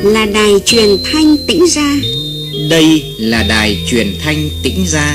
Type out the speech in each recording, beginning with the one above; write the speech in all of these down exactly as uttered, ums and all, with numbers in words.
là đài truyền thanh Tĩnh Gia. Đây là đài truyền thanh Tĩnh Gia.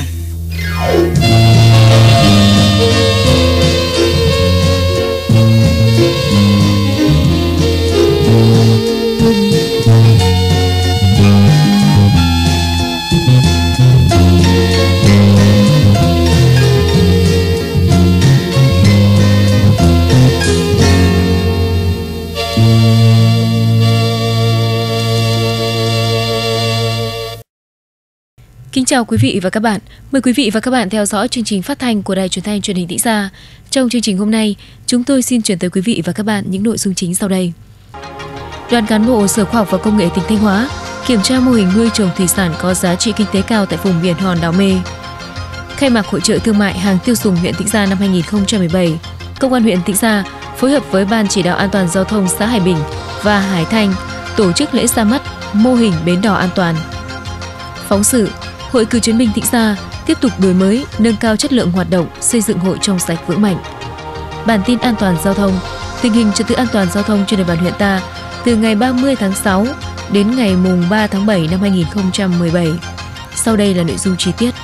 Kính chào quý vị và các bạn. Mời quý vị và các bạn theo dõi chương trình phát thanh của Đài Truyền thanh Truyền hình Tĩnh Gia. Trong chương trình hôm nay, chúng tôi xin chuyển tới quý vị và các bạn những nội dung chính sau đây. Đoàn cán bộ Sở Khoa học và Công nghệ tỉnh Thanh Hóa kiểm tra mô hình nuôi trồng thủy sản có giá trị kinh tế cao tại vùng biển Hòn Đảo Mê. Khai mạc hội chợ thương mại hàng tiêu dùng huyện Tĩnh Gia năm hai nghìn không trăm mười bảy, Công an huyện Tĩnh Gia phối hợp với Ban chỉ đạo an toàn giao thông xã Hải Bình và Hải Thanh tổ chức lễ ra mắt mô hình bến đò an toàn. Phóng sự Hội Cựu chiến binh Tĩnh Gia tiếp tục đổi mới, nâng cao chất lượng hoạt động, xây dựng hội trong sạch vững mạnh. Bản tin an toàn giao thông, tình hình trật tự an toàn giao thông trên địa bàn huyện ta từ ngày ba mươi tháng sáu đến ngày mùng ba tháng bảy năm hai nghìn không trăm mười bảy. Sau đây là nội dung chi tiết.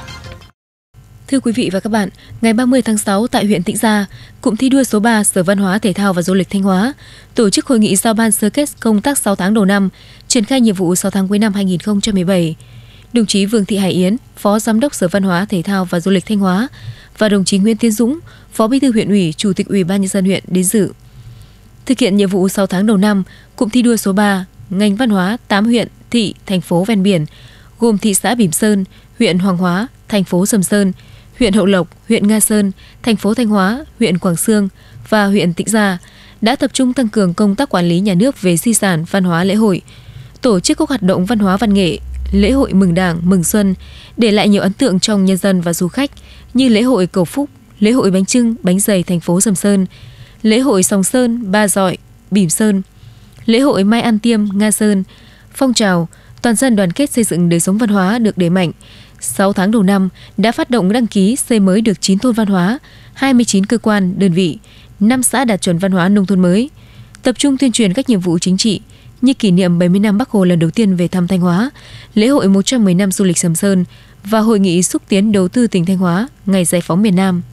Thưa quý vị và các bạn, ngày ba mươi tháng sáu tại huyện Tĩnh Gia, cụm thi đua số ba Sở Văn hóa Thể thao và Du lịch Thanh Hóa tổ chức hội nghị giao ban sơ kết công tác sáu tháng đầu năm, triển khai nhiệm vụ sáu tháng cuối năm hai nghìn không trăm mười bảy. Đồng chí Vương Thị Hải Yến, Phó Giám đốc Sở Văn hóa Thể thao và Du lịch Thanh Hóa và đồng chí Nguyễn Tiến Dũng, Phó Bí thư huyện ủy, Chủ tịch Ủy ban nhân dân huyện đến dự. Thực hiện nhiệm vụ sáu tháng đầu năm, cụm thi đua số ba, ngành văn hóa tám huyện, thị, thành phố ven biển gồm thị xã Bỉm Sơn, huyện Hoàng Hóa, thành phố Sầm Sơn, huyện Hậu Lộc, huyện Nga Sơn, thành phố Thanh Hóa, huyện Quảng Xương và huyện Tĩnh Gia đã tập trung tăng cường công tác quản lý nhà nước về di sản văn hóa lễ hội, tổ chức các hoạt động văn hóa văn nghệ, lễ hội mừng Đảng, mừng Xuân, để lại nhiều ấn tượng trong nhân dân và du khách như lễ hội cầu phúc, lễ hội bánh chưng, bánh dày thành phố Sầm Sơn, lễ hội Sòng Sơn, Ba Dọi, Bỉm Sơn, lễ hội Mai An Tiêm, Nga Sơn. Phong trào toàn dân đoàn kết xây dựng đời sống văn hóa được đẩy mạnh. sáu tháng đầu năm đã phát động đăng ký xây mới được chín thôn văn hóa, hai mươi chín cơ quan, đơn vị, năm xã đạt chuẩn văn hóa nông thôn mới, tập trung tuyên truyền các nhiệm vụ chính trị như kỷ niệm bảy mươi năm Bác Hồ lần đầu tiên về thăm Thanh Hóa, lễ hội một trăm mười năm du lịch Sầm Sơn và hội nghị xúc tiến đầu tư tỉnh Thanh Hóa, ngày giải phóng miền Nam.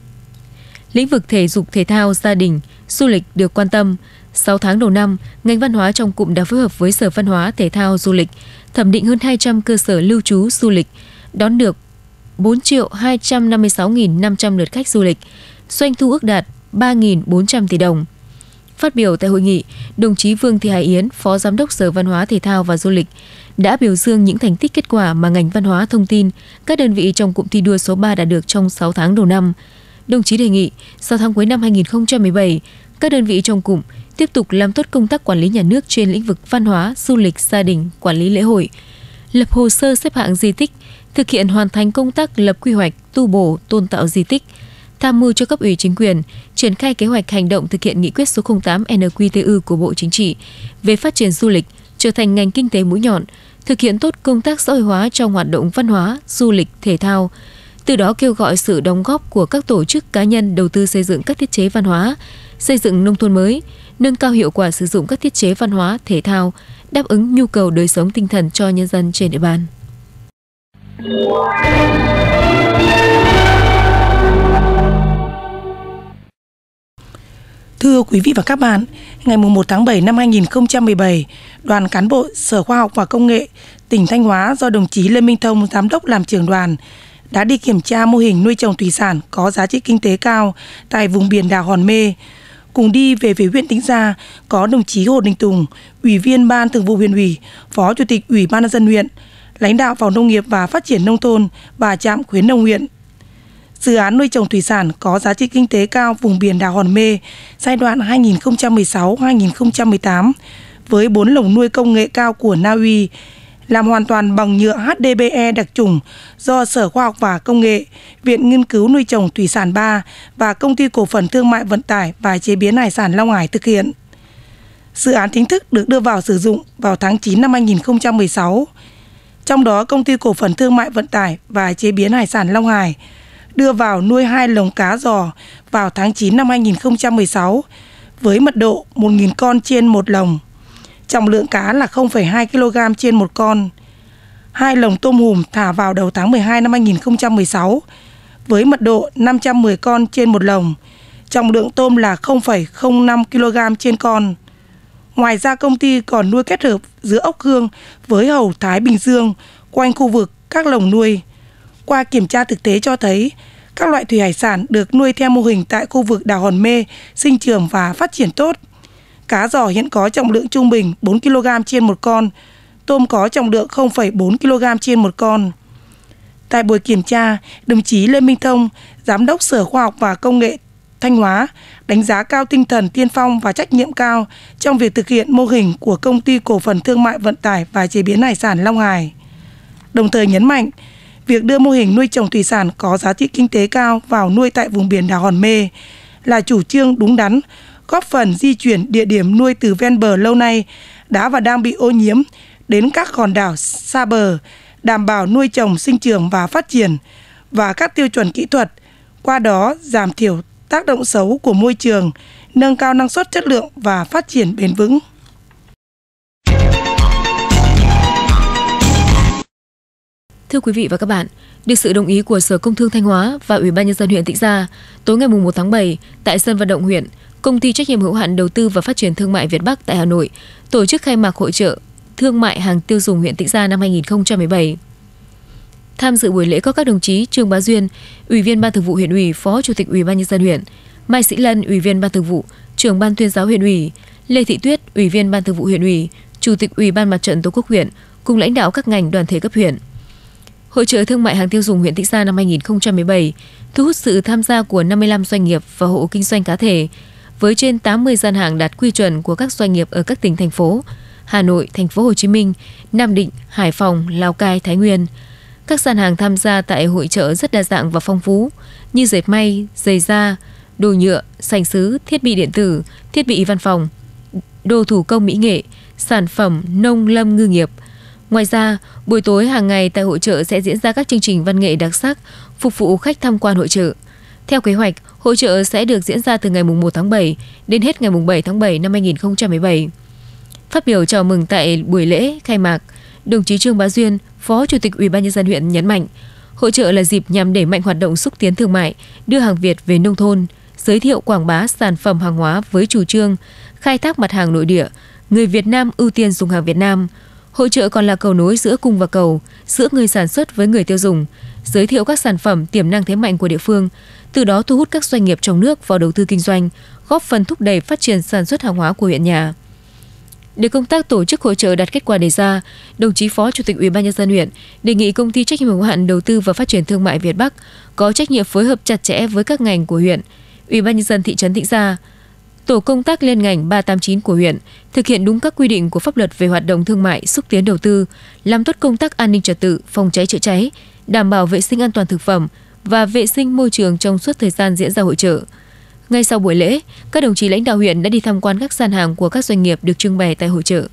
Lĩnh vực thể dục thể thao, gia đình, du lịch được quan tâm. sáu tháng đầu năm, ngành văn hóa trong cụm đã phối hợp với Sở Văn hóa Thể thao Du lịch thẩm định hơn hai trăm cơ sở lưu trú du lịch, đón được bốn triệu hai trăm năm mươi sáu nghìn năm trăm lượt khách du lịch, doanh thu ước đạt ba nghìn bốn trăm tỷ đồng. Phát biểu tại hội nghị, đồng chí Vương Thị Hải Yến, Phó Giám đốc Sở Văn hóa Thể thao và Du lịch đã biểu dương những thành tích kết quả mà ngành văn hóa thông tin, các đơn vị trong cụm thi đua số ba đạt được trong sáu tháng đầu năm. Đồng chí đề nghị, sáu tháng cuối năm hai nghìn không trăm mười bảy, các đơn vị trong cụm tiếp tục làm tốt công tác quản lý nhà nước trên lĩnh vực văn hóa, du lịch, gia đình, quản lý lễ hội, lập hồ sơ xếp hạng di tích, thực hiện hoàn thành công tác lập quy hoạch, tu bổ, tôn tạo di tích, tham mưu cho cấp ủy chính quyền triển khai kế hoạch hành động thực hiện nghị quyết số không tám N Q T U của Bộ Chính trị về phát triển du lịch trở thành ngành kinh tế mũi nhọn, thực hiện tốt công tác xã hội hóa trong hoạt động văn hóa, du lịch, thể thao. Từ đó kêu gọi sự đóng góp của các tổ chức cá nhân đầu tư xây dựng các thiết chế văn hóa, xây dựng nông thôn mới, nâng cao hiệu quả sử dụng các thiết chế văn hóa, thể thao, đáp ứng nhu cầu đời sống tinh thần cho nhân dân trên địa bàn. Thưa quý vị và các bạn, ngày mùng một tháng bảy năm hai nghìn không trăm mười bảy, đoàn cán bộ Sở Khoa học và Công nghệ tỉnh Thanh Hóa do đồng chí Lê Minh Thông, Giám đốc làm trưởng đoàn, đã đi kiểm tra mô hình nuôi trồng thủy sản có giá trị kinh tế cao tại vùng biển đảo Hòn Mê. Cùng đi về phía huyện Tĩnh Gia có đồng chí Hồ Đình Tùng, Ủy viên Ban Thường vụ Huyện ủy, Phó Chủ tịch Ủy ban nhân dân huyện, lãnh đạo Phòng Nông nghiệp và Phát triển nông thôn và trạm khuyến nông huyện. Dự án nuôi trồng thủy sản có giá trị kinh tế cao vùng biển đảo Hòn Mê giai đoạn hai nghìn không trăm mười sáu đến hai nghìn không trăm mười tám với bốn lồng nuôi công nghệ cao của Na Uy, làm hoàn toàn bằng nhựa H D P E đặc chủng do Sở Khoa học và Công nghệ, Viện Nghiên cứu Nuôi trồng Thủy sản ba và Công ty Cổ phần Thương mại Vận tải và Chế biến Hải sản Long Hải thực hiện. Dự án chính thức được đưa vào sử dụng vào tháng chín năm hai nghìn không trăm mười sáu. Trong đó, Công ty Cổ phần Thương mại Vận tải và Chế biến Hải sản Long Hải đưa vào nuôi hai lồng cá giò vào tháng chín năm hai nghìn không trăm mười sáu với mật độ một nghìn con trên một lồng. trọng lượng cá là không phẩy hai ki lô gam trên một con. Hai lồng tôm hùm thả vào đầu tháng mười hai năm hai nghìn không trăm mười sáu với mật độ năm trăm mười con trên một lồng, trọng lượng tôm là không phẩy không năm ki lô gam trên con. Ngoài ra công ty còn nuôi kết hợp giữa ốc hương với hầu Thái Bình Dương quanh khu vực các lồng nuôi. Qua kiểm tra thực tế cho thấy, các loại thủy hải sản được nuôi theo mô hình tại khu vực đảo Hòn Mê sinh trưởng và phát triển tốt. Cá giò hiện có trọng lượng trung bình bốn ki lô gam trên một con, tôm có trọng lượng không phẩy bốn ki lô gam trên một con. Tại buổi kiểm tra, đồng chí Lê Minh Thông, Giám đốc Sở Khoa học và Công nghệ Thanh Hóa, đánh giá cao tinh thần tiên phong và trách nhiệm cao trong việc thực hiện mô hình của Công ty Cổ phần Thương mại Vận tải và Chế biến Hải sản Long Hải. Đồng thời nhấn mạnh, việc đưa mô hình nuôi trồng thủy sản có giá trị kinh tế cao vào nuôi tại vùng biển đảo Hòn Mê là chủ trương đúng đắn, góp phần di chuyển địa điểm nuôi từ ven bờ lâu nay đã và đang bị ô nhiễm đến các hòn đảo xa bờ, đảm bảo nuôi trồng sinh trưởng và phát triển và các tiêu chuẩn kỹ thuật, qua đó giảm thiểu tác động xấu của môi trường, nâng cao năng suất, chất lượng và phát triển bền vững. Thưa quý vị và các bạn, được sự đồng ý của Sở Công Thương Thanh Hóa và Ủy ban Nhân dân huyện Tĩnh Gia, tối ngày mùng một tháng bảy, tại sân vận động huyện, Công ty trách nhiệm hữu hạn Đầu tư và Phát triển Thương mại Việt Bắc tại Hà Nội tổ chức khai mạc hội chợ Thương mại hàng tiêu dùng huyện Tĩnh Gia năm hai nghìn không trăm mười bảy. Tham dự buổi lễ có các đồng chí Trương Bá Duyên, Ủy viên Ban Thường vụ huyện ủy, Phó Chủ tịch Ủy ban Nhân dân huyện; Mai Sĩ Lân, Ủy viên Ban Thường vụ, Trưởng Ban Tuyên giáo huyện ủy; Lê Thị Tuyết, Ủy viên Ban Thường vụ huyện ủy, Chủ tịch Ủy ban Mặt trận Tổ quốc huyện, cùng lãnh đạo các ngành đoàn thể cấp huyện. Hội chợ thương mại hàng tiêu dùng huyện Tĩnh Gia năm hai nghìn không trăm mười bảy thu hút sự tham gia của năm mươi lăm doanh nghiệp và hộ kinh doanh cá thể, với trên tám mươi gian hàng đạt quy chuẩn của các doanh nghiệp ở các tỉnh thành phố Hà Nội, Thành phố Hồ Chí Minh, Nam Định, Hải Phòng, Lào Cai, Thái Nguyên. Các gian hàng tham gia tại hội chợ rất đa dạng và phong phú như dệt may, giày da, đồ nhựa, sành sứ, thiết bị điện tử, thiết bị văn phòng, đồ thủ công mỹ nghệ, sản phẩm nông lâm ngư nghiệp. Ngoài ra, buổi tối hàng ngày tại hội chợ sẽ diễn ra các chương trình văn nghệ đặc sắc phục vụ khách tham quan hội chợ. Theo kế hoạch, hội chợ sẽ được diễn ra từ ngày mùng một tháng bảy đến hết ngày mùng bảy tháng bảy năm hai nghìn không trăm mười bảy. Phát biểu chào mừng tại buổi lễ khai mạc, đồng chí Trương Bá Duyên, Phó Chủ tịch Ủy ban Nhân dân huyện nhấn mạnh, hội chợ là dịp nhằm đẩy mạnh hoạt động xúc tiến thương mại, đưa hàng Việt về nông thôn, giới thiệu quảng bá sản phẩm hàng hóa với chủ trương khai thác mặt hàng nội địa, người Việt Nam ưu tiên dùng hàng Việt Nam. Hội chợ còn là cầu nối giữa cung và cầu, giữa người sản xuất với người tiêu dùng, giới thiệu các sản phẩm tiềm năng thế mạnh của địa phương, từ đó thu hút các doanh nghiệp trong nước vào đầu tư kinh doanh, góp phần thúc đẩy phát triển sản xuất hàng hóa của huyện nhà. Để công tác tổ chức hội chợ đạt kết quả đề ra, đồng chí Phó Chủ tịch Ủy ban Nhân dân huyện đề nghị Công ty trách nhiệm hữu hạn Đầu tư và Phát triển Thương mại Việt Bắc có trách nhiệm phối hợp chặt chẽ với các ngành của huyện, Ủy ban Nhân dân thị trấn Tĩnh Gia, tổ công tác liên ngành ba tám chín của huyện thực hiện đúng các quy định của pháp luật về hoạt động thương mại, xúc tiến đầu tư, làm tốt công tác an ninh trật tự, phòng cháy chữa cháy, đảm bảo vệ sinh an toàn thực phẩm và vệ sinh môi trường trong suốt thời gian diễn ra hội chợ. Ngay sau buổi lễ, các đồng chí lãnh đạo huyện đã đi tham quan các gian hàng của các doanh nghiệp được trưng bày tại hội chợ.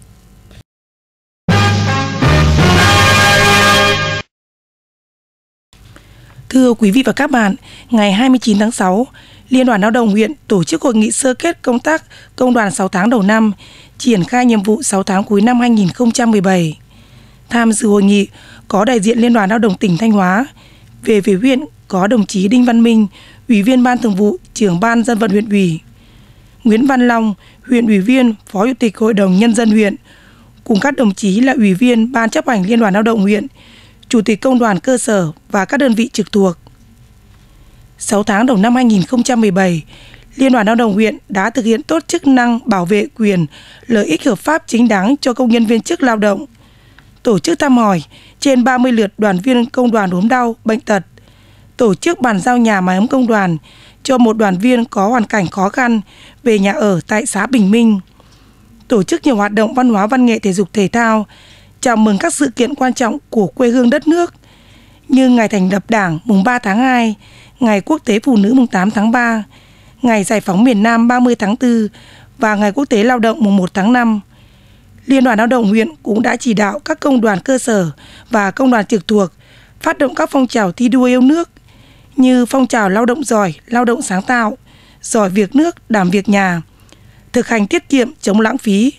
Thưa quý vị và các bạn, ngày hai mươi chín tháng sáu, Liên đoàn Lao động huyện tổ chức hội nghị sơ kết công tác công đoàn sáu tháng đầu năm, triển khai nhiệm vụ sáu tháng cuối năm hai nghìn không trăm mười bảy. Tham dự hội nghị có đại diện Liên đoàn Lao động tỉnh Thanh Hóa. Về phía huyện có đồng chí Đinh Văn Minh, Ủy viên Ban Thường vụ, Trưởng Ban Dân vận huyện ủy; Nguyễn Văn Long, huyện ủy viên, Phó Chủ tịch Hội đồng Nhân dân huyện, cùng các đồng chí là Ủy viên Ban chấp hành Liên đoàn Lao động huyện, Chủ tịch Công đoàn cơ sở và các đơn vị trực thuộc. sáu tháng đầu năm hai nghìn không trăm mười bảy, Liên đoàn Lao động huyện đã thực hiện tốt chức năng bảo vệ quyền, lợi ích hợp pháp chính đáng cho công nhân viên chức lao động, tổ chức thăm hỏi trên ba mươi lượt đoàn viên công đoàn ốm đau, bệnh tật, tổ chức bàn giao nhà mái ấm công đoàn cho một đoàn viên có hoàn cảnh khó khăn về nhà ở tại xã Bình Minh, tổ chức nhiều hoạt động văn hóa văn nghệ thể dục thể thao, chào mừng các sự kiện quan trọng của quê hương đất nước như ngày thành lập Đảng mùng ba tháng hai, ngày Quốc tế Phụ nữ mùng tám tháng ba, ngày Giải phóng miền Nam ba mươi tháng tư và ngày Quốc tế Lao động mùng một tháng năm. Liên đoàn Lao động huyện cũng đã chỉ đạo các công đoàn cơ sở và công đoàn trực thuộc phát động các phong trào thi đua yêu nước như phong trào lao động giỏi, lao động sáng tạo, giỏi việc nước, đảm việc nhà, thực hành tiết kiệm, chống lãng phí,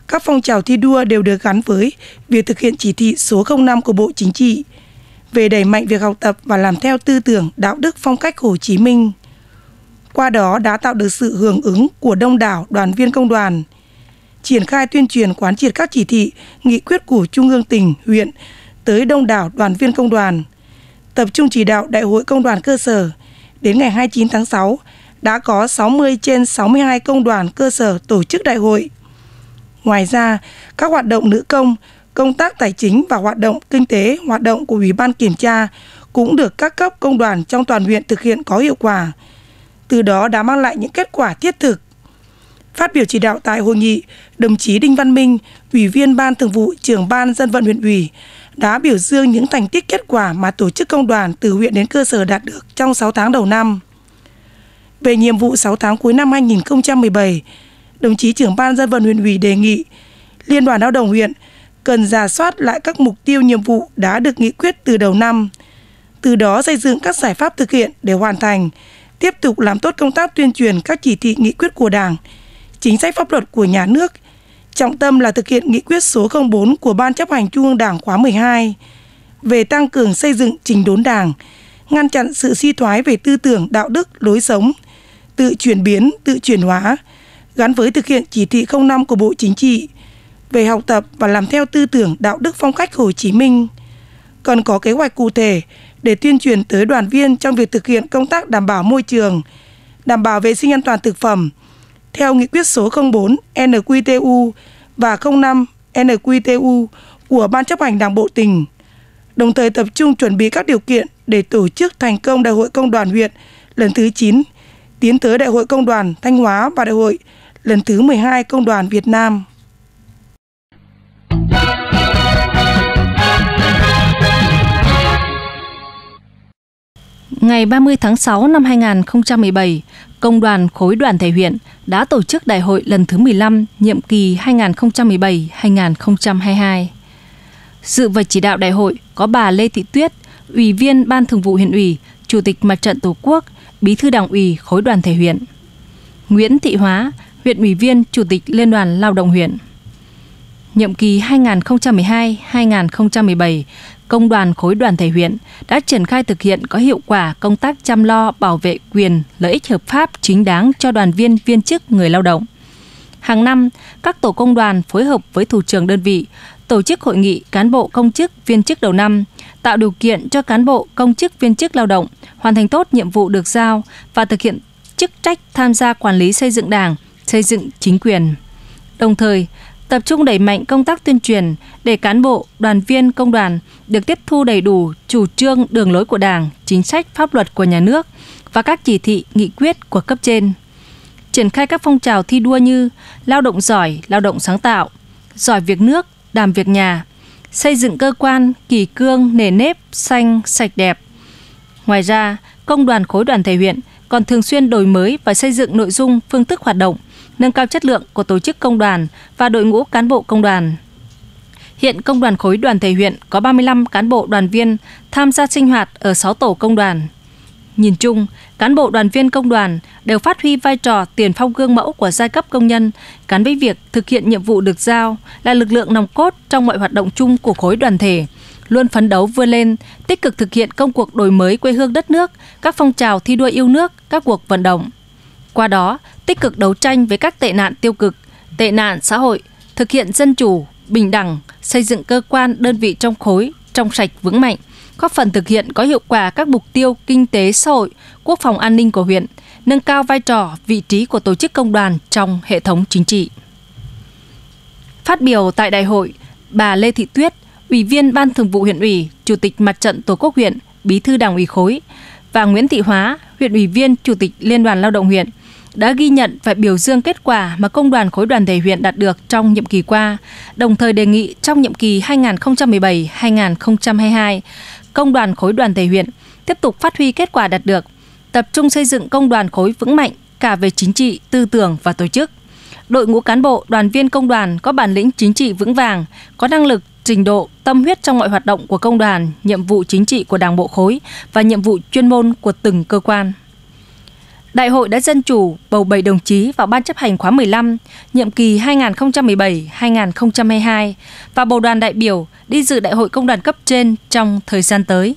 các phong trào thi đua đều được gắn với việc thực hiện chỉ thị số không năm của Bộ Chính trị về đẩy mạnh việc học tập và làm theo tư tưởng, đạo đức, phong cách Hồ Chí Minh. Qua đó đã tạo được sự hưởng ứng của đông đảo đoàn viên công đoàn, triển khai tuyên truyền quán triệt các chỉ thị, nghị quyết của Trung ương, tỉnh, huyện tới đông đảo đoàn viên công đoàn, tập trung chỉ đạo Đại hội Công đoàn cơ sở. Đến ngày hai mươi chín tháng sáu, đã có sáu mươi trên sáu mươi hai công đoàn cơ sở tổ chức đại hội. Ngoài ra, các hoạt động nữ công, công tác tài chính và hoạt động kinh tế, hoạt động của Ủy ban Kiểm tra cũng được các cấp công đoàn trong toàn huyện thực hiện có hiệu quả. Từ đó đã mang lại những kết quả thiết thực. Phát biểu chỉ đạo tại hội nghị, đồng chí Đinh Văn Minh, Ủy viên Ban Thường vụ, Trưởng Ban Dân vận huyện ủy, đã biểu dương những thành tích kết quả mà tổ chức công đoàn từ huyện đến cơ sở đạt được trong sáu tháng đầu năm. Về nhiệm vụ sáu tháng cuối năm hai nghìn không trăm mười bảy, đồng chí Trưởng Ban Dân vận huyện ủy đề nghị Liên đoàn Lao động huyện cần rà soát lại các mục tiêu nhiệm vụ đã được nghị quyết từ đầu năm, từ đó xây dựng các giải pháp thực hiện để hoàn thành, tiếp tục làm tốt công tác tuyên truyền các chỉ thị nghị quyết của Đảng, chính sách pháp luật của nhà nước, trọng tâm là thực hiện nghị quyết số không bốn của Ban chấp hành Trung ương Đảng khóa mười hai về tăng cường xây dựng chỉnh đốn Đảng, ngăn chặn sự suy thoái về tư tưởng, đạo đức, lối sống, tự chuyển biến, tự chuyển hóa, gắn với thực hiện chỉ thị không năm của Bộ Chính trị về học tập và làm theo tư tưởng, đạo đức, phong cách Hồ Chí Minh. Cần có kế hoạch cụ thể để tuyên truyền tới đoàn viên trong việc thực hiện công tác đảm bảo môi trường, đảm bảo vệ sinh an toàn thực phẩm, theo nghị quyết số không bốn N Q T U và không năm N Q T U của Ban chấp hành Đảng bộ tỉnh, đồng thời tập trung chuẩn bị các điều kiện để tổ chức thành công Đại hội Công đoàn huyện lần thứ chín, tiến tới Đại hội Công đoàn Thanh Hóa và Đại hội lần thứ mười hai Công đoàn Việt Nam. Ngày ba mươi tháng sáu năm hai nghìn không trăm mười bảy, Công đoàn khối đoàn thể huyện đã tổ chức đại hội lần thứ mười lăm, nhiệm kỳ hai nghìn không trăm mười bảy đến hai nghìn không trăm hai mươi hai. Dự và chỉ đạo đại hội có bà Lê Thị Tuyết, Ủy viên Ban Thường vụ huyện ủy, Chủ tịch Mặt trận Tổ quốc, Bí thư Đảng ủy khối đoàn thể huyện; Nguyễn Thị Hóa, huyện ủy viên, Chủ tịch Liên đoàn Lao động huyện. Nhiệm kỳ hai nghìn không trăm mười hai đến hai nghìn không trăm mười bảy, Công đoàn khối đoàn thể huyện đã triển khai thực hiện có hiệu quả công tác chăm lo bảo vệ quyền, lợi ích hợp pháp chính đáng cho đoàn viên, viên chức, người lao động. Hàng năm, các tổ công đoàn phối hợp với thủ trưởng đơn vị tổ chức hội nghị cán bộ công chức, viên chức đầu năm, tạo điều kiện cho cán bộ công chức, viên chức lao động hoàn thành tốt nhiệm vụ được giao và thực hiện chức trách tham gia quản lý xây dựng Đảng, xây dựng chính quyền. Đồng thời, tập trung đẩy mạnh công tác tuyên truyền để cán bộ, đoàn viên công đoàn được tiếp thu đầy đủ chủ trương, đường lối của Đảng, chính sách, pháp luật của nhà nước và các chỉ thị, nghị quyết của cấp trên. Triển khai các phong trào thi đua như lao động giỏi, lao động sáng tạo, giỏi việc nước, đảm việc nhà, xây dựng cơ quan, kỷ cương, nề nếp, xanh, sạch đẹp. Ngoài ra, Công đoàn khối đoàn thể huyện còn thường xuyên đổi mới và xây dựng nội dung, phương thức hoạt động, nâng cao chất lượng của tổ chức công đoàn và đội ngũ cán bộ công đoàn. Hiện Công đoàn khối đoàn thể huyện có ba mươi lăm cán bộ đoàn viên tham gia sinh hoạt ở sáu tổ công đoàn. Nhìn chung, cán bộ đoàn viên công đoàn đều phát huy vai trò tiền phong gương mẫu của giai cấp công nhân, gắn với việc thực hiện nhiệm vụ được giao, là lực lượng nòng cốt trong mọi hoạt động chung của khối đoàn thể, luôn phấn đấu vươn lên, tích cực thực hiện công cuộc đổi mới quê hương đất nước, các phong trào thi đua yêu nước, các cuộc vận động. Qua đó, tích cực đấu tranh với các tệ nạn tiêu cực, tệ nạn xã hội, thực hiện dân chủ, bình đẳng, xây dựng cơ quan, đơn vị trong khối trong sạch vững mạnh, góp phần thực hiện có hiệu quả các mục tiêu kinh tế xã hội, quốc phòng an ninh của huyện, nâng cao vai trò, vị trí của tổ chức công đoàn trong hệ thống chính trị. Phát biểu tại đại hội, bà Lê Thị Tuyết, Ủy viên Ban Thường vụ huyện ủy, Chủ tịch Mặt trận Tổ quốc huyện, Bí thư Đảng ủy khối, và Nguyễn Thị Hóa, huyện ủy viên, Chủ tịch Liên đoàn Lao động huyện đã ghi nhận và biểu dương kết quả mà Công đoàn khối đoàn thể huyện đạt được trong nhiệm kỳ qua, đồng thời đề nghị trong nhiệm kỳ hai nghìn không trăm mười bảy đến hai nghìn không trăm hai mươi hai, Công đoàn khối đoàn thể huyện tiếp tục phát huy kết quả đạt được, tập trung xây dựng công đoàn khối vững mạnh cả về chính trị, tư tưởng và tổ chức. Đội ngũ cán bộ, đoàn viên công đoàn có bản lĩnh chính trị vững vàng, có năng lực, trình độ, tâm huyết trong mọi hoạt động của công đoàn, nhiệm vụ chính trị của Đảng bộ khối và nhiệm vụ chuyên môn của từng cơ quan. Đại hội đã dân chủ bầu bảy đồng chí vào Ban chấp hành khóa mười lăm, nhiệm kỳ hai nghìn không trăm mười bảy đến hai nghìn không trăm hai mươi hai và bầu đoàn đại biểu đi dự Đại hội Công đoàn cấp trên trong thời gian tới.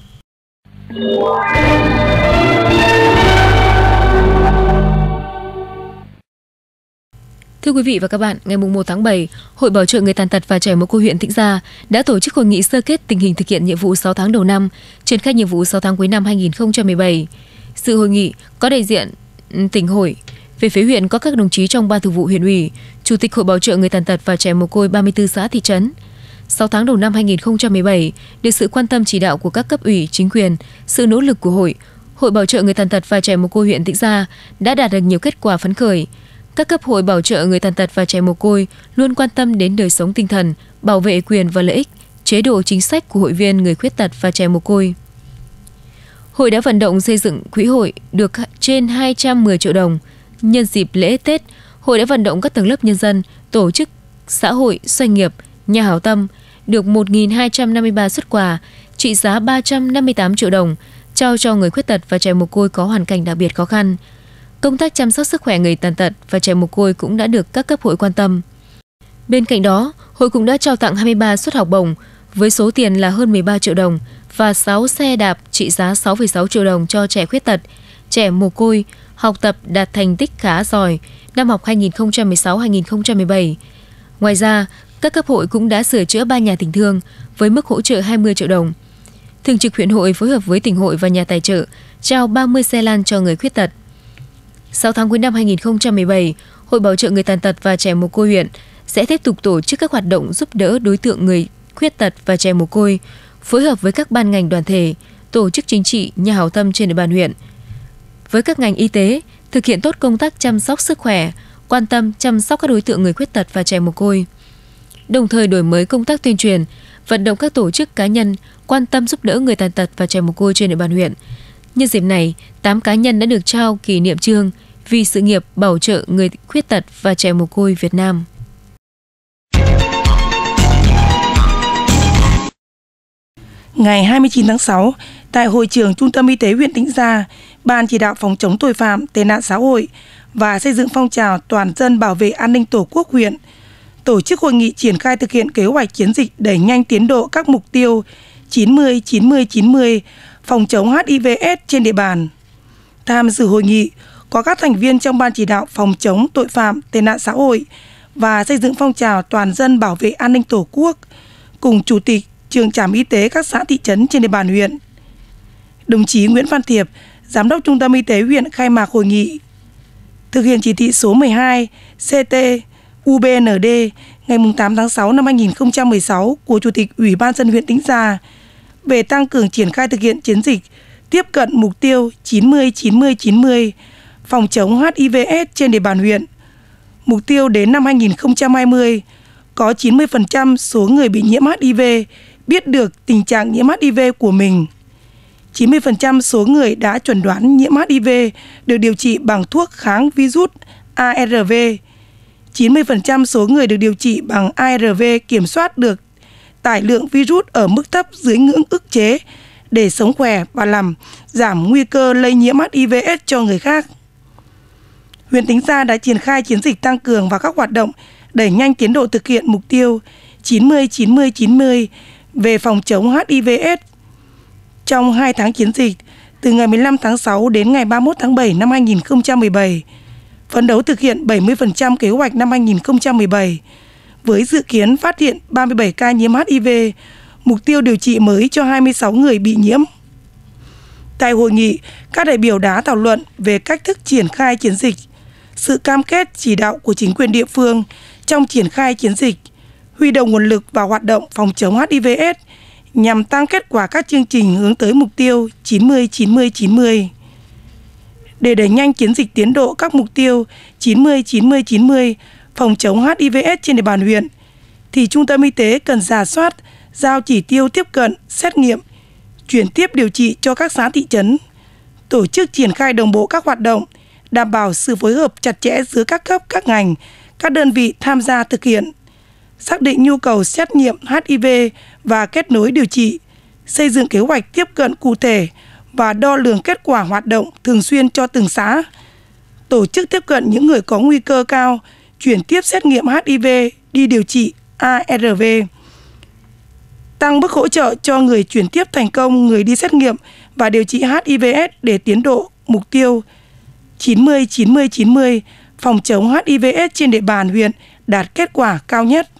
Thưa quý vị và các bạn, ngày một tháng bảy, Hội Bảo trợ người tàn tật và trẻ mồ côi huyện Tĩnh Gia đã tổ chức hội nghị sơ kết tình hình thực hiện nhiệm vụ sáu tháng đầu năm, triển khai nhiệm vụ sáu tháng cuối năm hai nghìn không trăm mười bảy. Sự hội nghị có đại diện tỉnh hội, về phía huyện có các đồng chí trong Ban Thường vụ huyện ủy, Chủ tịch Hội Bảo trợ người tàn tật và trẻ mồ côi ba mươi tư xã thị trấn. sáu tháng đầu năm hai nghìn không trăm mười bảy, được sự quan tâm chỉ đạo của các cấp ủy, chính quyền, sự nỗ lực của hội, Hội Bảo trợ người tàn tật và trẻ mồ côi huyện Tĩnh Gia đã đạt được nhiều kết quả phấn khởi. Các cấp hội bảo trợ người tàn tật và trẻ mồ côi luôn quan tâm đến đời sống tinh thần, bảo vệ quyền và lợi ích, chế độ chính sách của hội viên người khuyết tật và trẻ mồ côi. Hội đã vận động xây dựng quỹ hội được trên hai trăm mười triệu đồng. Nhân dịp lễ Tết, hội đã vận động các tầng lớp nhân dân, tổ chức xã hội, doanh nghiệp, nhà hảo tâm được một nghìn hai trăm năm mươi ba suất quà trị giá ba trăm năm mươi tám triệu đồng trao cho người khuyết tật và trẻ mồ côi có hoàn cảnh đặc biệt khó khăn. Công tác chăm sóc sức khỏe người tàn tật và trẻ mồ côi cũng đã được các cấp hội quan tâm. Bên cạnh đó, hội cũng đã trao tặng hai mươi ba suất học bổng với số tiền là hơn mười ba triệu đồng và sáu xe đạp trị giá sáu phẩy sáu triệu đồng cho trẻ khuyết tật, trẻ mồ côi học tập đạt thành tích khá giỏi năm học hai nghìn không trăm mười sáu hai nghìn không trăm mười bảy. Ngoài ra, các cấp hội cũng đã sửa chữa ba nhà tình thương với mức hỗ trợ hai mươi triệu đồng. Thường trực huyện hội phối hợp với tỉnh hội và nhà tài trợ trao ba mươi xe lan cho người khuyết tật. sáu tháng cuối năm hai nghìn không trăm mười bảy, Hội Bảo trợ người tàn tật và trẻ mồ côi huyện sẽ tiếp tục tổ chức các hoạt động giúp đỡ đối tượng người khuyết tật và trẻ mồ côi, phối hợp với các ban ngành đoàn thể, tổ chức chính trị, nhà hảo tâm trên địa bàn huyện. Với các ngành y tế, thực hiện tốt công tác chăm sóc sức khỏe, quan tâm chăm sóc các đối tượng người khuyết tật và trẻ mồ côi. Đồng thời đổi mới công tác tuyên truyền, vận động các tổ chức cá nhân quan tâm giúp đỡ người tàn tật và trẻ mồ côi trên địa bàn huyện. Nhân dịp này, tám cá nhân đã được trao kỷ niệm chương vì sự nghiệp bảo trợ người khuyết tật và trẻ mồ côi Việt Nam. Ngày hai mươi chín tháng sáu, tại hội trường Trung tâm Y tế huyện Tĩnh Gia, Ban chỉ đạo phòng chống tội phạm, tệ nạn xã hội và xây dựng phong trào toàn dân bảo vệ an ninh Tổ quốc huyện tổ chức hội nghị triển khai thực hiện kế hoạch chiến dịch đẩy nhanh tiến độ các mục tiêu chín mươi chín mươi chín mươi phòng chống H I V S trên địa bàn. Tham dự hội nghị có các thành viên trong Ban chỉ đạo phòng chống tội phạm, tệ nạn xã hội và xây dựng phong trào toàn dân bảo vệ an ninh Tổ quốc cùng Chủ tịch, Trưởng trạm y tế các xã thị trấn trên địa bàn huyện. Đồng chí Nguyễn Văn Thiệp, Giám đốc Trung tâm Y tế huyện khai mạc hội nghị. Thực hiện chỉ thị số mười hai C T U B N D ngày tám tháng sáu năm hai nghìn không trăm mười sáu của Chủ tịch Ủy ban nhân dân huyện Tĩnh Gia về tăng cường triển khai thực hiện chiến dịch tiếp cận mục tiêu chín mươi chín mươi chín mươi phòng chống H I V S trên địa bàn huyện. Mục tiêu đến năm hai nghìn không trăm hai mươi có chín mươi phần trăm số người bị nhiễm H I V biết được tình trạng nhiễm H I V của mình. chín mươi phần trăm số người đã chẩn đoán nhiễm H I V được điều trị bằng thuốc kháng virus A R V. chín mươi phần trăm số người được điều trị bằng A R V kiểm soát được tải lượng virus ở mức thấp dưới ngưỡng ức chế để sống khỏe và làm giảm nguy cơ lây nhiễm H I V S cho người khác. Huyện Tĩnh Gia đã triển khai chiến dịch tăng cường và các hoạt động đẩy nhanh tiến độ thực hiện mục tiêu chín mươi chín mươi chín mươi về phòng chống H I V S. Trong hai tháng chiến dịch, từ ngày mười lăm tháng sáu đến ngày ba mươi mốt tháng bảy năm hai nghìn không trăm mười bảy, phấn đấu thực hiện bảy mươi phần trăm kế hoạch năm hai nghìn không trăm mười bảy, với dự kiến phát hiện ba mươi bảy ca nhiễm H I V, mục tiêu điều trị mới cho hai mươi sáu người bị nhiễm. Tại hội nghị, các đại biểu đã thảo luận về cách thức triển khai chiến dịch, sự cam kết chỉ đạo của chính quyền địa phương trong triển khai chiến dịch, huy động nguồn lực và hoạt động phòng chống H I V S nhằm tăng kết quả các chương trình hướng tới mục tiêu chín mươi chín mươi chín mươi. Để đẩy nhanh chiến dịch tiến độ các mục tiêu chín mươi chín mươi chín mươi phòng chống H I V S trên địa bàn huyện, thì Trung tâm Y tế cần rà soát, giao chỉ tiêu tiếp cận, xét nghiệm, chuyển tiếp điều trị cho các xã thị trấn, tổ chức triển khai đồng bộ các hoạt động, đảm bảo sự phối hợp chặt chẽ giữa các cấp, các ngành, các đơn vị tham gia thực hiện, xác định nhu cầu xét nghiệm H I V và kết nối điều trị, xây dựng kế hoạch tiếp cận cụ thể và đo lường kết quả hoạt động thường xuyên cho từng xã. Tổ chức tiếp cận những người có nguy cơ cao, chuyển tiếp xét nghiệm H I V đi điều trị A R V. Tăng mức hỗ trợ cho người chuyển tiếp thành công người đi xét nghiệm và điều trị H I V S để tiến độ mục tiêu chín mươi chín mươi chín mươi phòng chống H I V S trên địa bàn huyện đạt kết quả cao nhất.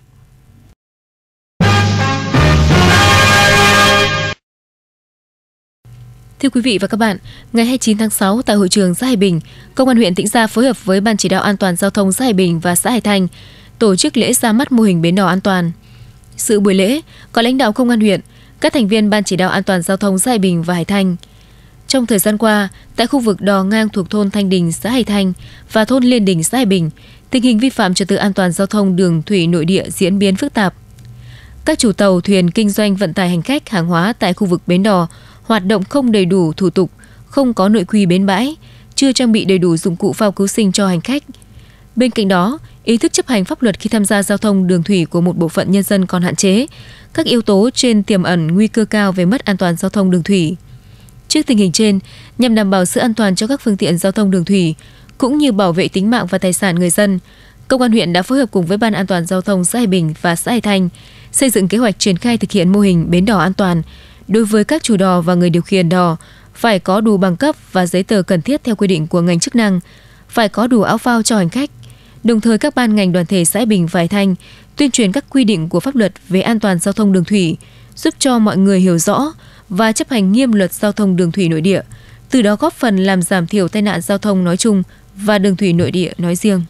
Thưa quý vị và các bạn, ngày hai mươi chín tháng sáu tại hội trường xã Hải Bình, Công an huyện Tĩnh Gia phối hợp với Ban chỉ đạo an toàn giao thông xã Hải Bình và xã Hải Thành tổ chức lễ ra mắt mô hình bến đò an toàn. Dự buổi lễ có lãnh đạo Công an huyện, các thành viên Ban chỉ đạo an toàn giao thông xã Hải Bình và Hải Thành. Trong thời gian qua, tại khu vực đò ngang thuộc thôn Thanh Đình, xã Hải Thành và thôn Liên Đình, xã Hải Bình, tình hình vi phạm trật tự an toàn giao thông đường thủy nội địa diễn biến phức tạp. Các chủ tàu thuyền kinh doanh vận tải hành khách hàng hóa tại khu vực bến đò hoạt động không đầy đủ thủ tục, không có nội quy bến bãi, chưa trang bị đầy đủ dụng cụ phao cứu sinh cho hành khách. Bên cạnh đó, ý thức chấp hành pháp luật khi tham gia giao thông đường thủy của một bộ phận nhân dân còn hạn chế, các yếu tố trên tiềm ẩn nguy cơ cao về mất an toàn giao thông đường thủy. Trước tình hình trên, nhằm đảm bảo sự an toàn cho các phương tiện giao thông đường thủy, cũng như bảo vệ tính mạng và tài sản người dân, Công an huyện đã phối hợp cùng với Ban an toàn giao thông xã Hải Bình và xã Hải Thành xây dựng kế hoạch triển khai thực hiện mô hình bến đò an toàn. Đối với các chủ đò và người điều khiển đò, phải có đủ bằng cấp và giấy tờ cần thiết theo quy định của ngành chức năng, phải có đủ áo phao cho hành khách. Đồng thời các ban ngành đoàn thể xã Hải Bình và Hải Thành tuyên truyền các quy định của pháp luật về an toàn giao thông đường thủy, giúp cho mọi người hiểu rõ và chấp hành nghiêm luật giao thông đường thủy nội địa, từ đó góp phần làm giảm thiểu tai nạn giao thông nói chung và đường thủy nội địa nói riêng.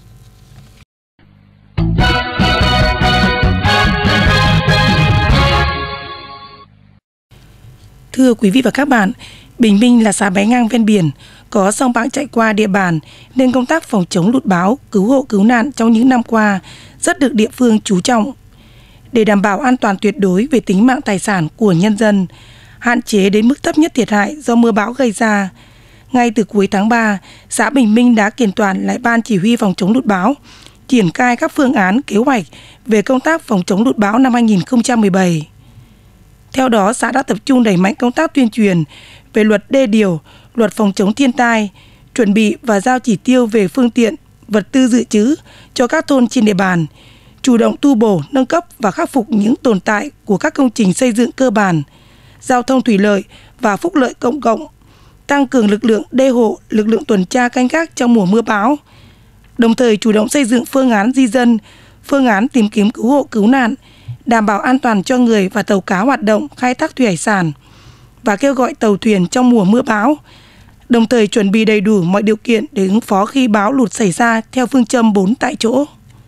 Thưa quý vị và các bạn, Bình Minh là xã bé ngang ven biển, có sông bão chạy qua địa bàn nên công tác phòng chống lụt bão, cứu hộ cứu nạn trong những năm qua rất được địa phương chú trọng. Để đảm bảo an toàn tuyệt đối về tính mạng tài sản của nhân dân, hạn chế đến mức thấp nhất thiệt hại do mưa bão gây ra, ngay từ cuối tháng ba, xã Bình Minh đã kiện toàn lại Ban chỉ huy phòng chống lụt bão, triển khai các phương án kế hoạch về công tác phòng chống lụt bão năm hai nghìn không trăm mười bảy. Theo đó, xã đã tập trung đẩy mạnh công tác tuyên truyền về luật đê điều, luật phòng chống thiên tai, chuẩn bị và giao chỉ tiêu về phương tiện, vật tư dự trữ cho các thôn trên địa bàn, chủ động tu bổ, nâng cấp và khắc phục những tồn tại của các công trình xây dựng cơ bản, giao thông thủy lợi và phúc lợi công cộng, tăng cường lực lượng đê hộ, lực lượng tuần tra canh gác trong mùa mưa bão, đồng thời chủ động xây dựng phương án di dân, phương án tìm kiếm cứu hộ cứu nạn, đảm bảo an toàn cho người và tàu cá hoạt động khai thác thủy hải sản và kêu gọi tàu thuyền trong mùa mưa bão, đồng thời chuẩn bị đầy đủ mọi điều kiện để ứng phó khi bão lụt xảy ra theo phương châm bốn tại chỗ.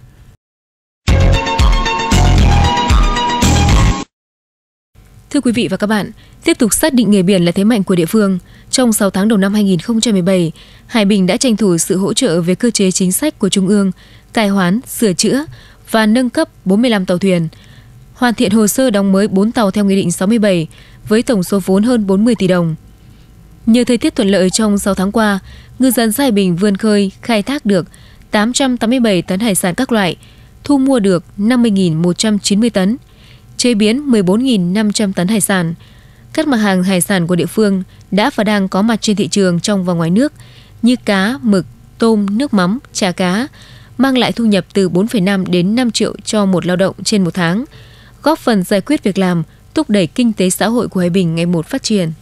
Thưa quý vị và các bạn, tiếp tục xác định nghề biển là thế mạnh của địa phương. Trong sáu tháng đầu năm hai nghìn không trăm mười bảy, Hải Bình đã tranh thủ sự hỗ trợ về cơ chế chính sách của Trung ương, cải hoán, sửa chữa và nâng cấp bốn mươi lăm tàu thuyền, hoàn thiện hồ sơ đóng mới bốn tàu theo Nghị định sáu mươi bảy với tổng số vốn hơn bốn mươi tỷ đồng. Nhờ thời tiết thuận lợi trong sáu tháng qua, ngư dân xã Hải Bình vươn khơi khai thác được tám trăm tám mươi bảy tấn hải sản các loại, thu mua được năm mươi nghìn một trăm chín mươi tấn, chế biến mười bốn nghìn năm trăm tấn hải sản. Các mặt hàng hải sản của địa phương đã và đang có mặt trên thị trường trong và ngoài nước như cá, mực, tôm, nước mắm, chả cá, mang lại thu nhập từ bốn phẩy năm đến năm triệu cho một lao động trên một tháng, góp phần giải quyết việc làm, thúc đẩy kinh tế xã hội của Hải Bình ngày một phát triển.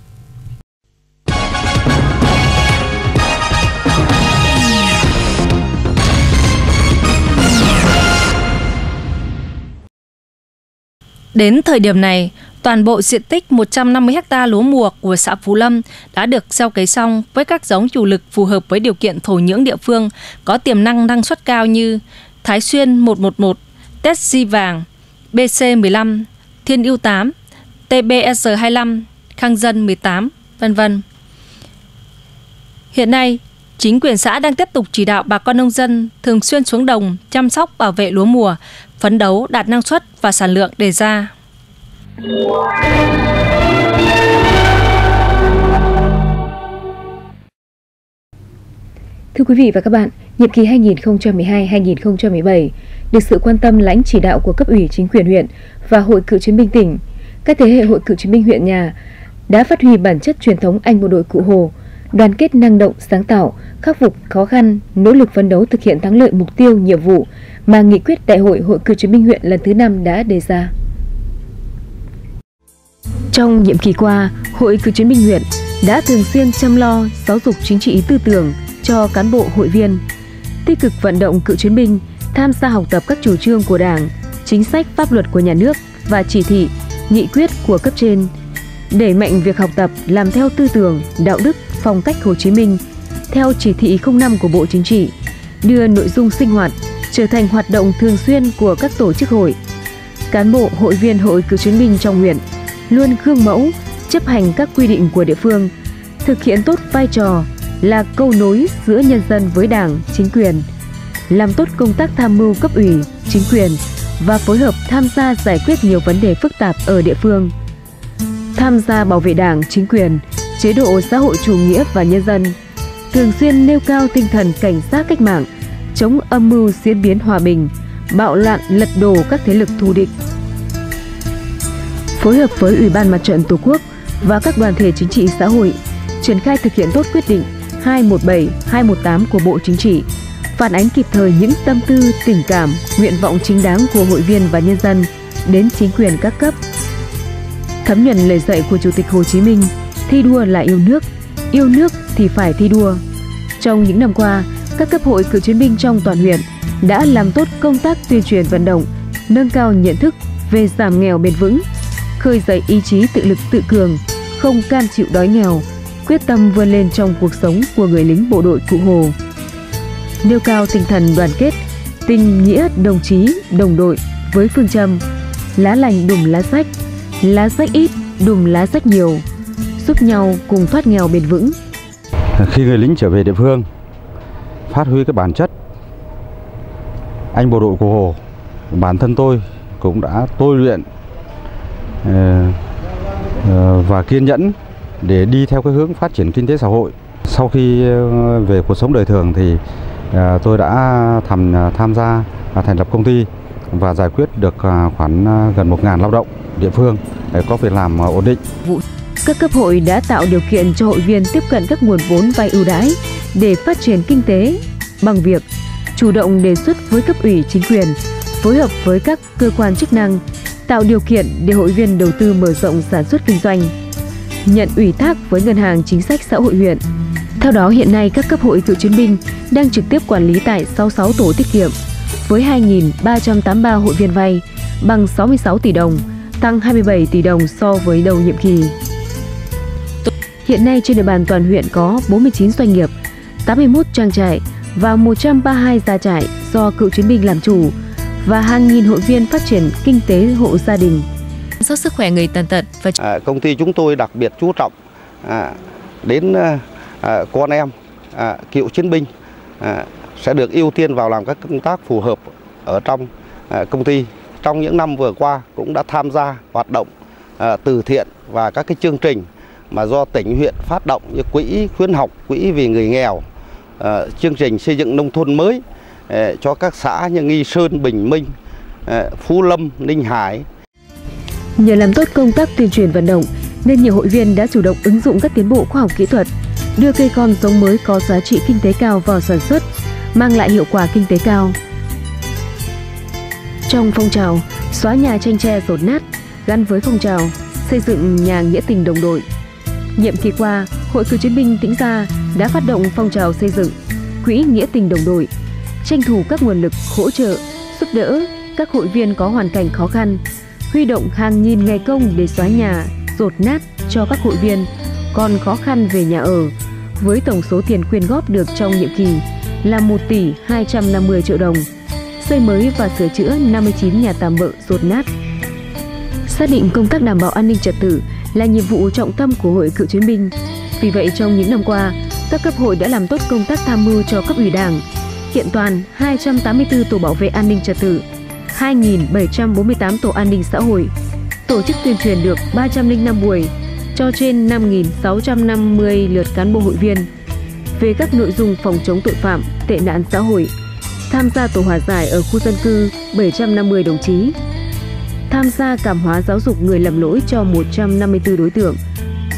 Đến thời điểm này, toàn bộ diện tích một trăm năm mươi héc ta lúa mùa của xã Phú Lâm đã được gieo cấy xong với các giống chủ lực phù hợp với điều kiện thổ nhưỡng địa phương, có tiềm năng năng suất cao như Thái Xuyên một một một, Tết vàng, B C mười lăm, Thiên Yêu tám, T B S hai mươi lăm, Khang Dân mười tám, vân vân. Hiện nay, chính quyền xã đang tiếp tục chỉ đạo bà con nông dân thường xuyên xuống đồng chăm sóc bảo vệ lúa mùa, phấn đấu đạt năng suất và sản lượng đề ra. Thưa quý vị và các bạn, nhiệm kỳ hai nghìn không trăm mười hai đến hai nghìn không trăm mười bảy, được sự quan tâm lãnh chỉ đạo của cấp ủy chính quyền huyện và Hội Cựu chiến binh tỉnh, các thế hệ Hội Cựu chiến binh huyện nhà đã phát huy bản chất truyền thống anh bộ đội Cụ Hồ, đoàn kết năng động, sáng tạo, khắc phục khó khăn, nỗ lực phấn đấu thực hiện thắng lợi mục tiêu, nhiệm vụ mà nghị quyết Đại hội Hội Cựu chiến binh huyện lần thứ năm đã đề ra. Trong nhiệm kỳ qua, Hội Cựu chiến binh huyện đã thường xuyên chăm lo giáo dục chính trị tư tưởng cho cán bộ hội viên, tích cực vận động cựu chiến binh tham gia học tập các chủ trương của Đảng, chính sách pháp luật của nhà nước và chỉ thị, nghị quyết của cấp trên, đẩy mạnh việc học tập làm theo tư tưởng, đạo đức, phong cách Hồ Chí Minh theo chỉ thị không năm của Bộ Chính trị, đưa nội dung sinh hoạt trở thành hoạt động thường xuyên của các tổ chức hội. Cán bộ hội viên Hội Cựu chiến binh trong huyện luôn gương mẫu, chấp hành các quy định của địa phương, thực hiện tốt vai trò là cầu nối giữa nhân dân với Đảng, chính quyền, làm tốt công tác tham mưu cấp ủy, chính quyền và phối hợp tham gia giải quyết nhiều vấn đề phức tạp ở địa phương. Tham gia bảo vệ Đảng, chính quyền, chế độ xã hội chủ nghĩa và nhân dân, thường xuyên nêu cao tinh thần cảnh giác cách mạng, chống âm mưu diễn biến hòa bình, bạo loạn lật đổ các thế lực thù địch. Phối hợp với Ủy ban Mặt trận Tổ quốc và các đoàn thể chính trị xã hội, triển khai thực hiện tốt quyết định hai một bảy, hai một tám của Bộ Chính trị, phản ánh kịp thời những tâm tư, tình cảm, nguyện vọng chính đáng của hội viên và nhân dân đến chính quyền các cấp. Thấm nhuần lời dạy của Chủ tịch Hồ Chí Minh, thi đua là yêu nước, yêu nước thì phải thi đua. Trong những năm qua, các cấp hội cựu chiến binh trong toàn huyện đã làm tốt công tác tuyên truyền vận động, nâng cao nhận thức về giảm nghèo bền vững, khơi dậy ý chí tự lực tự cường, không cam chịu đói nghèo, quyết tâm vươn lên trong cuộc sống của người lính bộ đội Cụ Hồ. Nêu cao tinh thần đoàn kết, tình nghĩa đồng chí, đồng đội với phương châm lá lành đùm lá rách, lá rách ít đùm lá rách nhiều, giúp nhau cùng thoát nghèo bền vững. Khi người lính trở về địa phương, phát huy cái bản chất anh bộ đội Cụ Hồ, bản thân tôi cũng đã tôi luyện và kiên nhẫn để đi theo cái hướng phát triển kinh tế xã hội. Sau khi về cuộc sống đời thường thì tôi đã tham tham gia thành lập công ty và giải quyết được khoảng gần một nghìn lao động địa phương để có việc làm ổn định. Các cấp hội đã tạo điều kiện cho hội viên tiếp cận các nguồn vốn vay ưu đãi để phát triển kinh tế bằng việc chủ động đề xuất với cấp ủy chính quyền, phối hợp với các cơ quan chức năng, tạo điều kiện để hội viên đầu tư mở rộng sản xuất kinh doanh, nhận ủy thác với Ngân hàng Chính sách Xã hội huyện. Theo đó, hiện nay các cấp hội cựu chiến binh đang trực tiếp quản lý tại sáu mươi sáu tổ tiết kiệm với hai nghìn ba trăm tám mươi ba hội viên vay bằng sáu mươi sáu tỷ đồng, tăng hai mươi bảy tỷ đồng so với đầu nhiệm kỳ. Hiện nay trên địa bàn toàn huyện có bốn mươi chín doanh nghiệp, tám mươi mốt trang trại và một trăm ba mươi hai gia trại do cựu chiến binh làm chủ và hàng nghìn hội viên phát triển kinh tế hộ gia đình. Do sức khỏe người tàn tật và à, công ty chúng tôi đặc biệt chú trọng à, đến à, con em à, cựu chiến binh à, sẽ được ưu tiên vào làm các công tác phù hợp ở trong à, công ty. Trong những năm vừa qua cũng đã tham gia hoạt động à, từ thiện và các cái chương trình mà do tỉnh huyện phát động như quỹ khuyến học, quỹ vì người nghèo, à, chương trình xây dựng nông thôn mới à, cho các xã như Nghi Sơn, Bình Minh, à, Phú Lâm, Ninh Hải. Nhờ làm tốt công tác tuyên truyền vận động nên nhiều hội viên đã chủ động ứng dụng các tiến bộ khoa học kỹ thuật, đưa cây con giống mới có giá trị kinh tế cao vào sản xuất, mang lại hiệu quả kinh tế cao. Trong phong trào xóa nhà tranh tre dột nát gắn với phong trào xây dựng nhà nghĩa tình đồng đội, nhiệm kỳ qua, Hội Cựu chiến binh Tĩnh Gia đã phát động phong trào xây dựng quỹ nghĩa tình đồng đội, tranh thủ các nguồn lực hỗ trợ, giúp đỡ các hội viên có hoàn cảnh khó khăn, huy động hàng nghìn ngày công để xóa nhà dột nát cho các hội viên còn khó khăn về nhà ở, với tổng số tiền quyên góp được trong nhiệm kỳ là một tỷ hai trăm năm mươi triệu đồng, xây mới và sửa chữa năm mươi chín nhà tạm bợ dột nát. Xác định công tác đảm bảo an ninh trật tự là nhiệm vụ trọng tâm của Hội Cựu chiến binh. Vì vậy, trong những năm qua, các cấp hội đã làm tốt công tác tham mưu cho cấp ủy Đảng, kiện toàn hai trăm tám mươi tư tổ bảo vệ an ninh trật tự, hai nghìn bảy trăm bốn mươi tám tổ an ninh xã hội, tổ chức tuyên truyền được ba trăm lẻ năm buổi cho trên năm nghìn sáu trăm năm mươi lượt cán bộ hội viên về các nội dung phòng chống tội phạm, tệ nạn xã hội, tham gia tổ hòa giải ở khu dân cư bảy trăm năm mươi đồng chí, tham gia cảm hóa giáo dục người lầm lỗi cho một trăm năm mươi tư đối tượng,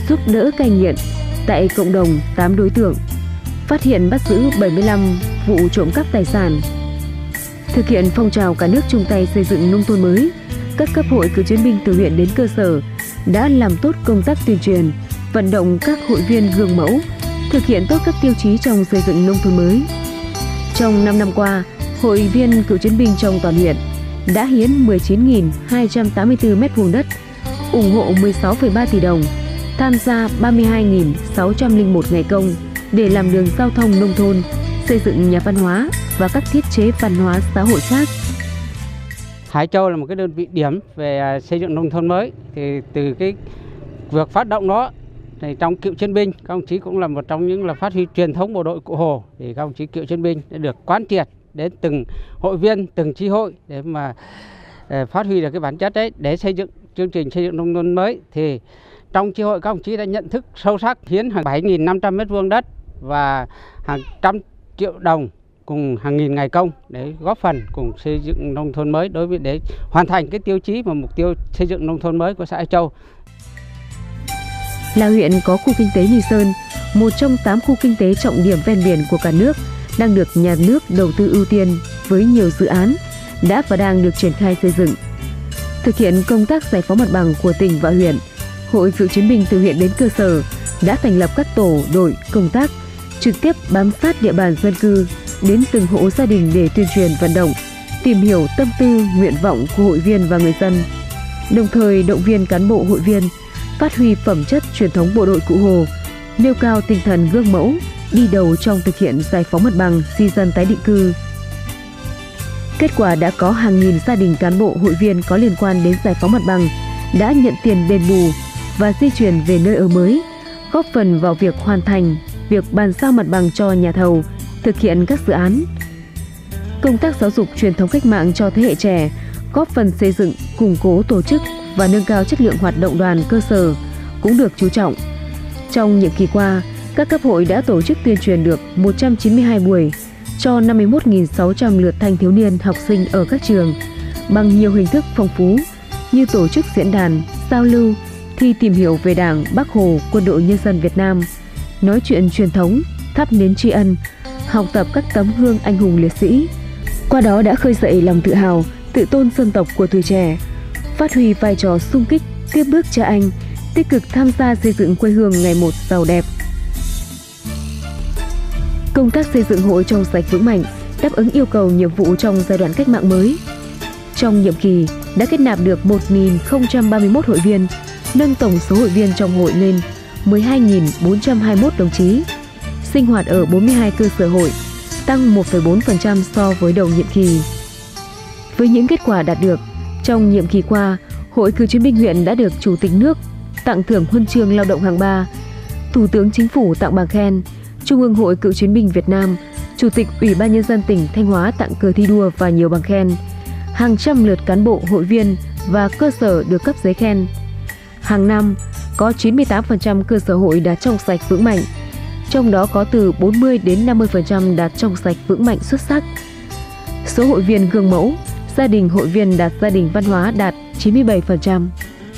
giúp đỡ cai nghiện tại cộng đồng tám đối tượng, phát hiện bắt giữ bảy mươi lăm vụ trộm cắp tài sản. Thực hiện phong trào cả nước chung tay xây dựng nông thôn mới, các cấp hội cựu chiến binh từ huyện đến cơ sở đã làm tốt công tác tuyên truyền, vận động các hội viên gương mẫu, thực hiện tốt các tiêu chí trong xây dựng nông thôn mới. Trong năm năm qua, hội viên cựu chiến binh trong toàn huyện đã hiến mười chín nghìn hai trăm tám mươi tư mét vuông đất, ủng hộ mười sáu phẩy ba tỷ đồng, tham gia ba mươi hai nghìn sáu trăm lẻ một ngày công để làm đường giao thông nông thôn, xây dựng nhà văn hóa và các thiết chế văn hóa xã hội khác. Hải Châu là một cái đơn vị điểm về xây dựng nông thôn mới. Thì từ cái việc phát động đó, thì trong cựu chiến binh, các đồng chí cũng là một trong những là phát huy truyền thống bộ đội Cụ Hồ. Thì các đồng chí cựu chiến binh đã được quán triệt đến từng hội viên, từng chi hội để mà để phát huy được cái bản chất đấy để xây dựng chương trình xây dựng nông thôn mới. Thì trong chi hội các đồng chí đã nhận thức sâu sắc, hiến hàng bảy nghìn năm trăm mét vuông đất và hàng trăm triệu đồng cùng hàng nghìn ngày công để góp phần cùng xây dựng nông thôn mới đối với để hoàn thành cái tiêu chí và mục tiêu xây dựng nông thôn mới của xã Hải Châu. Là huyện có khu kinh tế Nghi Sơn, một trong tám khu kinh tế trọng điểm ven biển của cả nước, đang được nhà nước đầu tư ưu tiên với nhiều dự án đã và đang được triển khai xây dựng. Thực hiện công tác giải phóng mặt bằng của tỉnh và huyện, Hội cựu chiến binh từ huyện đến cơ sở đã thành lập các tổ đội công tác trực tiếp bám sát địa bàn dân cư, đến từng hộ gia đình để tuyên truyền vận động, tìm hiểu tâm tư, nguyện vọng của hội viên và người dân, đồng thời động viên cán bộ hội viên phát huy phẩm chất truyền thống bộ đội Cụ Hồ, nêu cao tinh thần gương mẫu, đi đầu trong thực hiện giải phóng mặt bằng, di dân tái định cư. Kết quả đã có hàng nghìn gia đình cán bộ hội viên có liên quan đến giải phóng mặt bằng đã nhận tiền đền bù và di chuyển về nơi ở mới, góp phần vào việc hoàn thành việc bàn giao mặt bằng cho nhà thầu thực hiện các dự án. Công tác giáo dục truyền thống cách mạng cho thế hệ trẻ, góp phần xây dựng, củng cố tổ chức và nâng cao chất lượng hoạt động đoàn cơ sở cũng được chú trọng. Trong nhiệm kỳ qua, các cấp hội đã tổ chức tuyên truyền được một trăm chín mươi hai buổi cho năm mươi mốt nghìn sáu trăm lượt thanh thiếu niên học sinh ở các trường bằng nhiều hình thức phong phú như tổ chức diễn đàn, giao lưu, thi tìm hiểu về Đảng, Bác Hồ, Quân đội Nhân dân Việt Nam, nói chuyện truyền thống, thắp nến tri ân, học tập các tấm gương anh hùng liệt sĩ. Qua đó đã khơi dậy lòng tự hào, tự tôn dân tộc của tuổi trẻ, phát huy vai trò xung kích, tiếp bước cha anh, tích cực tham gia xây dựng quê hương ngày một giàu đẹp. Công tác xây dựng hội trong sạch vững mạnh, đáp ứng yêu cầu nhiệm vụ trong giai đoạn cách mạng mới. Trong nhiệm kỳ đã kết nạp được một nghìn không trăm ba mươi mốt hội viên, nâng tổng số hội viên trong hội lên mười hai nghìn bốn trăm hai mươi mốt đồng chí, sinh hoạt ở bốn mươi hai cơ sở hội, tăng một phẩy bốn phần trăm so với đầu nhiệm kỳ. Với những kết quả đạt được, trong nhiệm kỳ qua, Hội cựu chiến binh huyện đã được Chủ tịch nước tặng thưởng huân chương lao động hạng ba, Thủ tướng Chính phủ tặng bằng khen, Trung ương Hội cựu chiến binh Việt Nam, Chủ tịch Ủy ban Nhân dân tỉnh Thanh Hóa tặng cờ thi đua và nhiều bằng khen. Hàng trăm lượt cán bộ, hội viên và cơ sở được cấp giấy khen. Hàng năm, có chín mươi tám phần trăm cơ sở hội đạt trong sạch vững mạnh, trong đó có từ bốn mươi đến năm mươi phần trăm đạt trong sạch vững mạnh xuất sắc. Số hội viên gương mẫu, gia đình hội viên đạt gia đình văn hóa đạt chín mươi bảy phần trăm.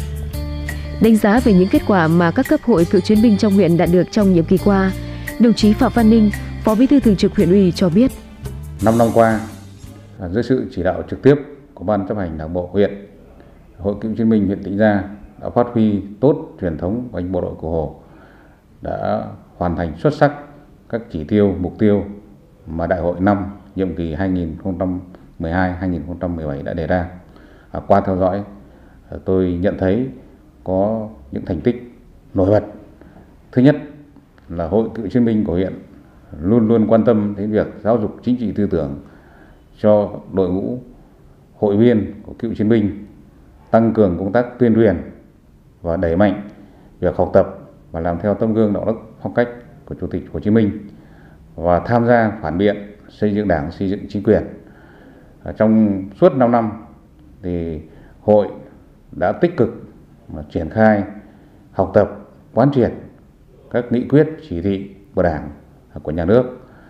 Đánh giá về những kết quả mà các cấp hội cựu chiến binh trong huyện đạt được trong nhiệm kỳ qua, đồng chí Phạm Văn Ninh, Phó Bí thư Thường trực Huyện ủy cho biết: Năm năm qua, dưới sự chỉ đạo trực tiếp của Ban chấp hành Đảng bộ huyện, Hội cựu chiến binh huyện Tĩnh Gia đã phát huy tốt truyền thống của anh bộ đội Cụ Hồ, đã hoàn thành xuất sắc các chỉ tiêu, mục tiêu mà Đại hội năm nhiệm kỳ hai nghìn không trăm mười hai đến hai nghìn không trăm mười bảy đã đề ra. À, qua theo dõi, tôi nhận thấy có những thành tích nổi bật. Thứ nhất là Hội cựu chiến binh của huyện luôn luôn quan tâm đến việc giáo dục chính trị tư tưởng cho đội ngũ hội viên của cựu chiến binh, tăng cường công tác tuyên truyền và đẩy mạnh việc học tập và làm theo tấm gương đạo đức phong cách của Chủ tịch Hồ Chí Minh và tham gia phản biện xây dựng Đảng, xây dựng chính quyền. Trong suốt năm năm thì hội đã tích cực mà triển khai học tập, quán triệt các nghị quyết, chỉ thị của Đảng, của nhà nước.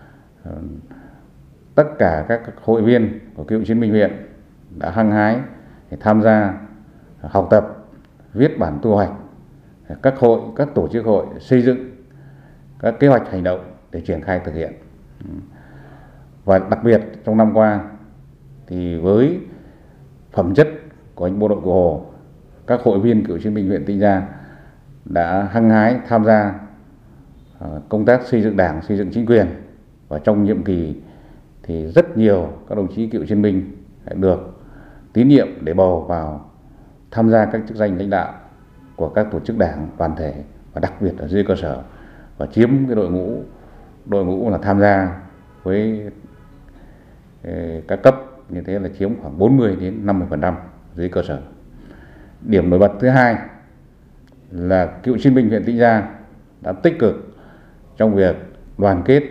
Tất cả các hội viên của cựu chiến binh huyện đã hăng hái để tham gia học tập, viết bản tu hoạch, các hội, các tổ chức hội xây dựng các kế hoạch hành động để triển khai thực hiện. Và đặc biệt trong năm qua thì với phẩm chất của anh bộ đội Cụ Hồ, các hội viên cựu chiến binh huyện Tĩnh Gia đã hăng hái tham gia công tác xây dựng Đảng, xây dựng chính quyền. Và trong nhiệm kỳ thì rất nhiều các đồng chí cựu chiến binh được tín nhiệm để bầu vào tham gia các chức danh lãnh đạo của các tổ chức đảng, đoàn thể và đặc biệt ở dưới cơ sở, và chiếm cái đội ngũ đội ngũ là tham gia với các cấp như thế là chiếm khoảng bốn mươi đến năm mươi phần trăm dưới cơ sở. Điểm nổi bật thứ hai là cựu chiến binh huyện Tĩnh Gia đã tích cực trong việc đoàn kết,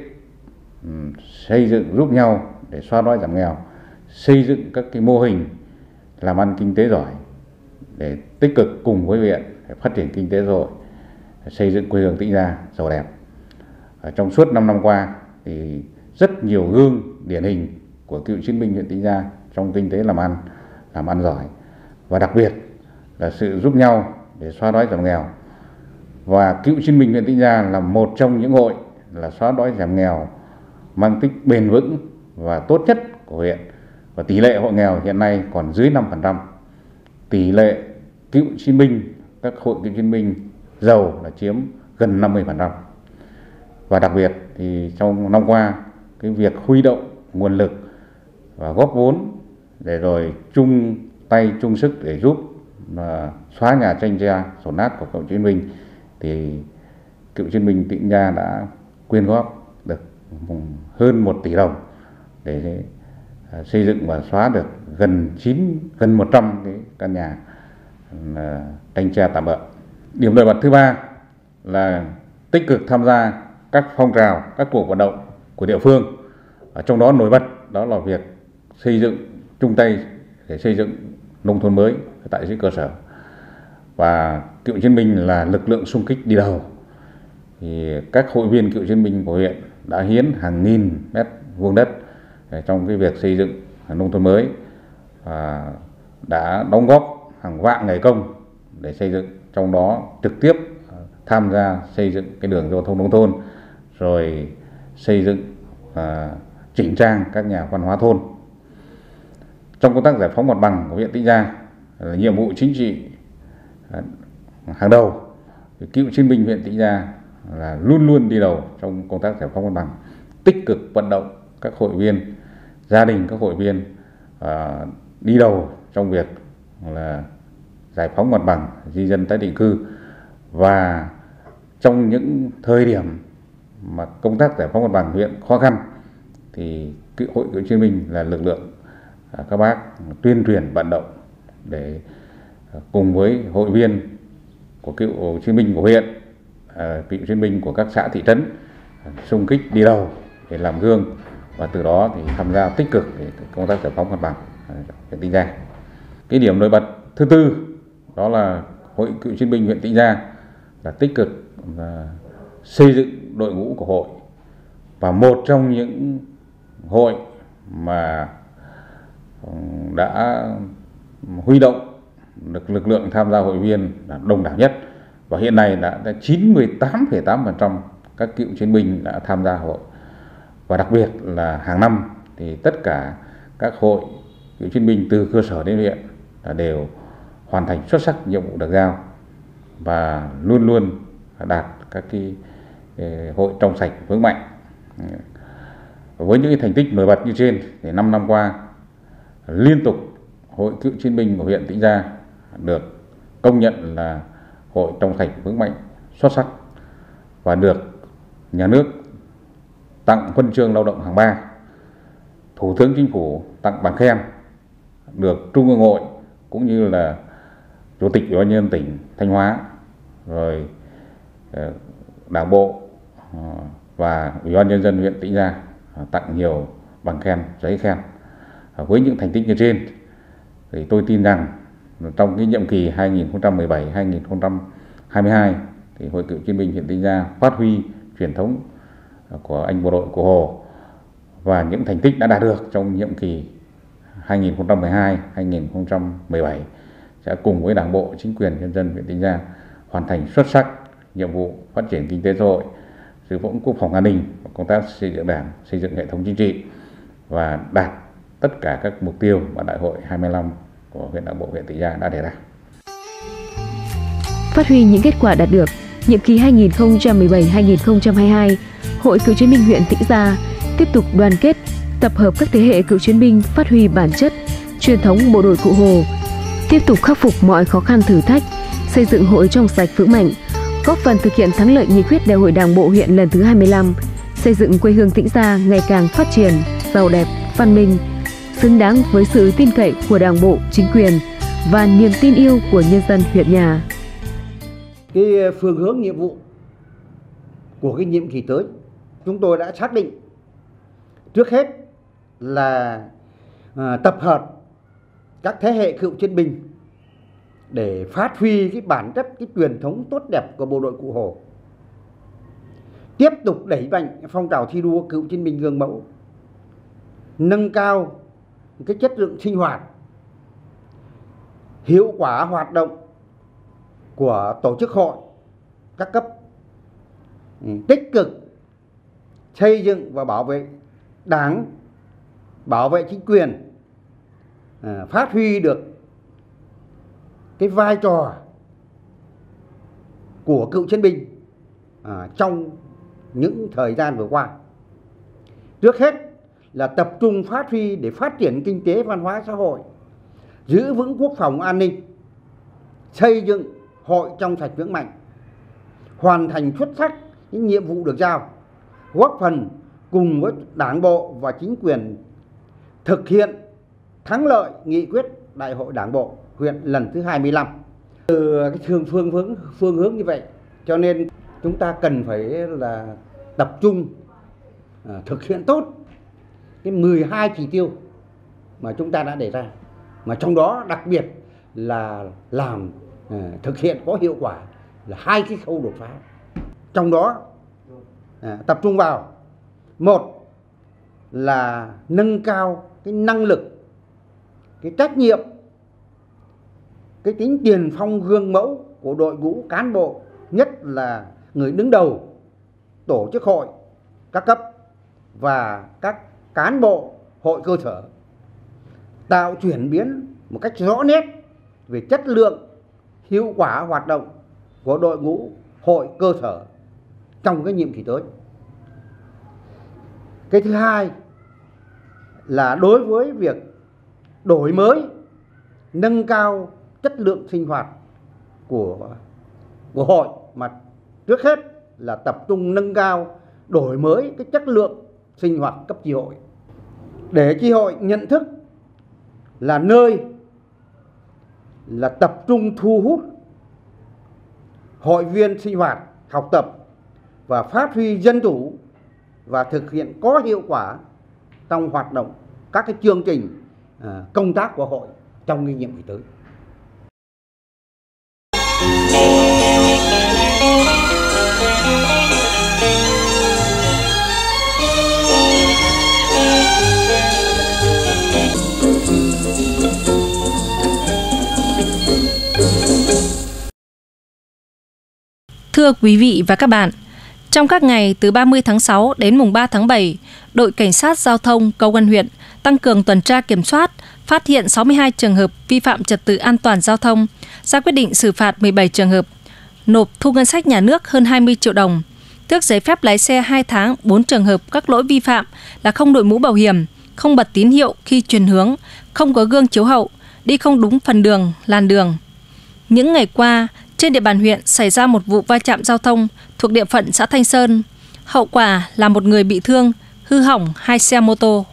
xây dựng giúp nhau để xóa đói giảm nghèo, xây dựng các cái mô hình làm ăn kinh tế giỏi để tích cực cùng với huyện phát triển kinh tế xã hội, xây dựng quê hương Tĩnh Gia giàu đẹp. Ở trong suốt năm năm qua thì rất nhiều gương điển hình của cựu chiến binh huyện Tĩnh Gia trong kinh tế làm ăn, làm ăn giỏi, và đặc biệt là sự giúp nhau để xóa đói giảm nghèo. Và cựu chiến binh huyện Tĩnh Gia là một trong những hội là xóa đói giảm nghèo mang tính bền vững và tốt nhất của huyện, và tỷ lệ hộ nghèo hiện nay còn dưới năm phần trăm. Tỷ lệ cựu chiến binh, các hội cựu chiến binh giàu là chiếm gần năm mươi phần trăm. Và đặc biệt thì trong năm qua, cái việc huy động nguồn lực và góp vốn để rồi chung tay chung sức để giúp mà xóa nhà tranh tre sổ nát của cựu chiến binh, thì cựu chiến binh Tĩnh Gia đã quyên góp được hơn một tỷ đồng để xây dựng và xóa được gần chín gần một trăm cái căn nhà tranh tre tạm bợ. Điểm nổi bật thứ ba là tích cực tham gia các phong trào, các cuộc vận động của địa phương. Ở trong đó nổi bật đó là việc xây dựng, chung tay để xây dựng nông thôn mới tại dưới cơ sở. Và cựu chiến binh là lực lượng xung kích đi đầu. Thì các hội viên cựu chiến binh của huyện đã hiến hàng nghìn mét vuông đất trong cái việc xây dựng nông thôn mới, và đã đóng góp hàng vạn ngày công để xây dựng, trong đó trực tiếp tham gia xây dựng cái đường giao thông nông thôn, rồi xây dựng à, chỉnh trang các nhà văn hóa thôn. Trong công tác giải phóng mặt bằng của huyện Tĩnh Gia là nhiệm vụ chính trị à, hàng đầu, cựu chiến binh huyện Tĩnh Gia là luôn luôn đi đầu trong công tác giải phóng mặt bằng, tích cực vận động các hội viên, gia đình các hội viên à, đi đầu trong việc là giải phóng mặt bằng, di dân tái định cư. Và trong những thời điểm mà công tác giải phóng mặt bằng huyện khó khăn thì cựu hội cựu chiến binh là lực lượng à, các bác tuyên truyền vận động để à, cùng với hội viên của cựu chiến binh của huyện, à, cựu chiến binh của các xã thị trấn à, xung kích đi đầu để làm gương, và từ đó thì tham gia tích cực để công tác giải phóng mặt bằng huyện Tĩnh Gia. Cái điểm nổi bật thứ tư đó là hội cựu chiến binh huyện Tĩnh Gia là tích cực là xây dựng đội ngũ của hội, và một trong những hội mà đã huy động được lực lượng tham gia hội viên là đông đảo nhất, và hiện nay đã chín mươi tám phẩy tám phần trăm các cựu chiến binh đã tham gia hội. Và đặc biệt là hàng năm thì tất cả các hội cựu chiến binh từ cơ sở đến huyện là đều hoàn thành xuất sắc nhiệm vụ được giao, và luôn luôn đạt các cái hội trong sạch vững mạnh. Với những thành tích nổi bật như trên thì năm năm qua liên tục hội cựu chiến binh của huyện Tĩnh Gia được công nhận là hội trong sạch vững mạnh xuất sắc, và được nhà nước tặng huân chương lao động hạng ba, Thủ tướng Chính phủ tặng bằng khen, được Trung ương Hội cũng như là Chủ tịch Ủy ban nhân dân tỉnh Thanh Hóa, rồi Đảng bộ và Ủy ban nhân dân huyện Tĩnh Gia tặng nhiều bằng khen, giấy khen. Với những thành tích như trên thì tôi tin rằng trong cái nhiệm kỳ hai nghìn không trăm mười bảy đến hai nghìn không trăm hai mươi hai thì hội cựu chiến binh huyện Tĩnh Gia phát huy truyền thống của anh bộ đội Cụ Hồ, và những thành tích đã đạt được trong nhiệm kỳ hai nghìn không trăm mười hai đến hai nghìn không trăm mười bảy sẽ cùng với Đảng bộ, chính quyền, nhân dân huyện Tĩnh Gia hoàn thành xuất sắc nhiệm vụ phát triển kinh tế xã hội, giữ vững quốc phòng an ninh, công tác xây dựng Đảng, xây dựng hệ thống chính trị và đạt tất cả các mục tiêu mà Đại hội hai mươi lăm của huyện Đảng bộ huyện Tĩnh Gia đã đề ra. Phát huy những kết quả đạt được, nhiệm kỳ hai nghìn không trăm mười bảy đến hai nghìn không trăm hai mươi hai, Hội Cựu chiến binh huyện Tĩnh Gia tiếp tục đoàn kết, tập hợp các thế hệ cựu chiến binh phát huy bản chất, truyền thống bộ đội Cụ Hồ, tiếp tục khắc phục mọi khó khăn thử thách, xây dựng hội trong sạch vững mạnh, góp phần thực hiện thắng lợi nghị quyết Đại hội Đảng bộ huyện lần thứ hai mươi lăm, xây dựng quê hương Tĩnh Gia ngày càng phát triển, giàu đẹp, văn minh, xứng đáng với sự tin cậy của Đảng bộ, chính quyền và niềm tin yêu của nhân dân huyện nhà. Cái phương hướng nhiệm vụ của cái nhiệm kỳ tới, chúng tôi đã xác định trước hết là à, tập hợp các thế hệ cựu chiến binh để phát huy cái bản chất, cái truyền thống tốt đẹp của bộ đội Cụ Hồ, tiếp tục đẩy mạnh phong trào thi đua cựu chiến binh gương mẫu, nâng cao cái chất lượng sinh hoạt, hiệu quả hoạt động của tổ chức hội các cấp, tích cực xây dựng và bảo vệ Đảng, bảo vệ chính quyền, phát huy được cái vai trò của cựu chiến binh à, trong những thời gian vừa qua. Trước hết là tập trung phát huy để phát triển kinh tế văn hóa xã hội, giữ vững quốc phòng an ninh, xây dựng hội trong sạch vững mạnh, hoàn thành xuất sắc những nhiệm vụ được giao, góp phần cùng với Đảng bộ và chính quyền thực hiện thắng lợi nghị quyết Đại hội Đảng bộ huyện lần thứ hai mươi lăm. Từ cái phương phương hướng phương hướng như vậy, cho nên chúng ta cần phải là tập trung à, thực hiện tốt cái mười hai chỉ tiêu mà chúng ta đã đề ra, mà trong đó đặc biệt là làm à, thực hiện có hiệu quả là hai cái khâu đột phá. Trong đó à, tập trung vào một là nâng cao cái năng lực, cái trách nhiệm, cái tính tiền phong gương mẫu của đội ngũ cán bộ, nhất là người đứng đầu tổ chức hội các cấp và các cán bộ hội cơ sở, tạo chuyển biến một cách rõ nét về chất lượng, hiệu quả hoạt động của đội ngũ hội cơ sở trong cái nhiệm kỳ tới. Cái thứ hai là đối với việc đổi mới, nâng cao chất lượng sinh hoạt của của hội, mà trước hết là tập trung nâng cao, đổi mới cái chất lượng sinh hoạt cấp chi hội, để chi hội nhận thức là nơi là tập trung thu hút hội viên sinh hoạt, học tập và phát huy dân chủ và thực hiện có hiệu quả trong hoạt động các cái chương trình à, công tác của hội trong cái nhiệm kỳ tới. Thưa quý vị và các bạn, trong các ngày từ ba mươi tháng sáu đến mùng ba tháng bảy, đội cảnh sát giao thông Công an huyện tăng cường tuần tra kiểm soát, phát hiện sáu mươi hai trường hợp vi phạm trật tự an toàn giao thông, ra quyết định xử phạt mười bảy trường hợp, nộp thu ngân sách nhà nước hơn hai mươi triệu đồng, tước giấy phép lái xe hai tháng bốn trường hợp các lỗi vi phạm là không đội mũ bảo hiểm, không bật tín hiệu khi chuyển hướng, không có gương chiếu hậu, đi không đúng phần đường, làn đường. Những ngày qua, trên địa bàn huyện xảy ra một vụ va chạm giao thông thuộc địa phận xã Thanh Sơn. Hậu quả là một người bị thương, hư hỏng hai xe mô tô.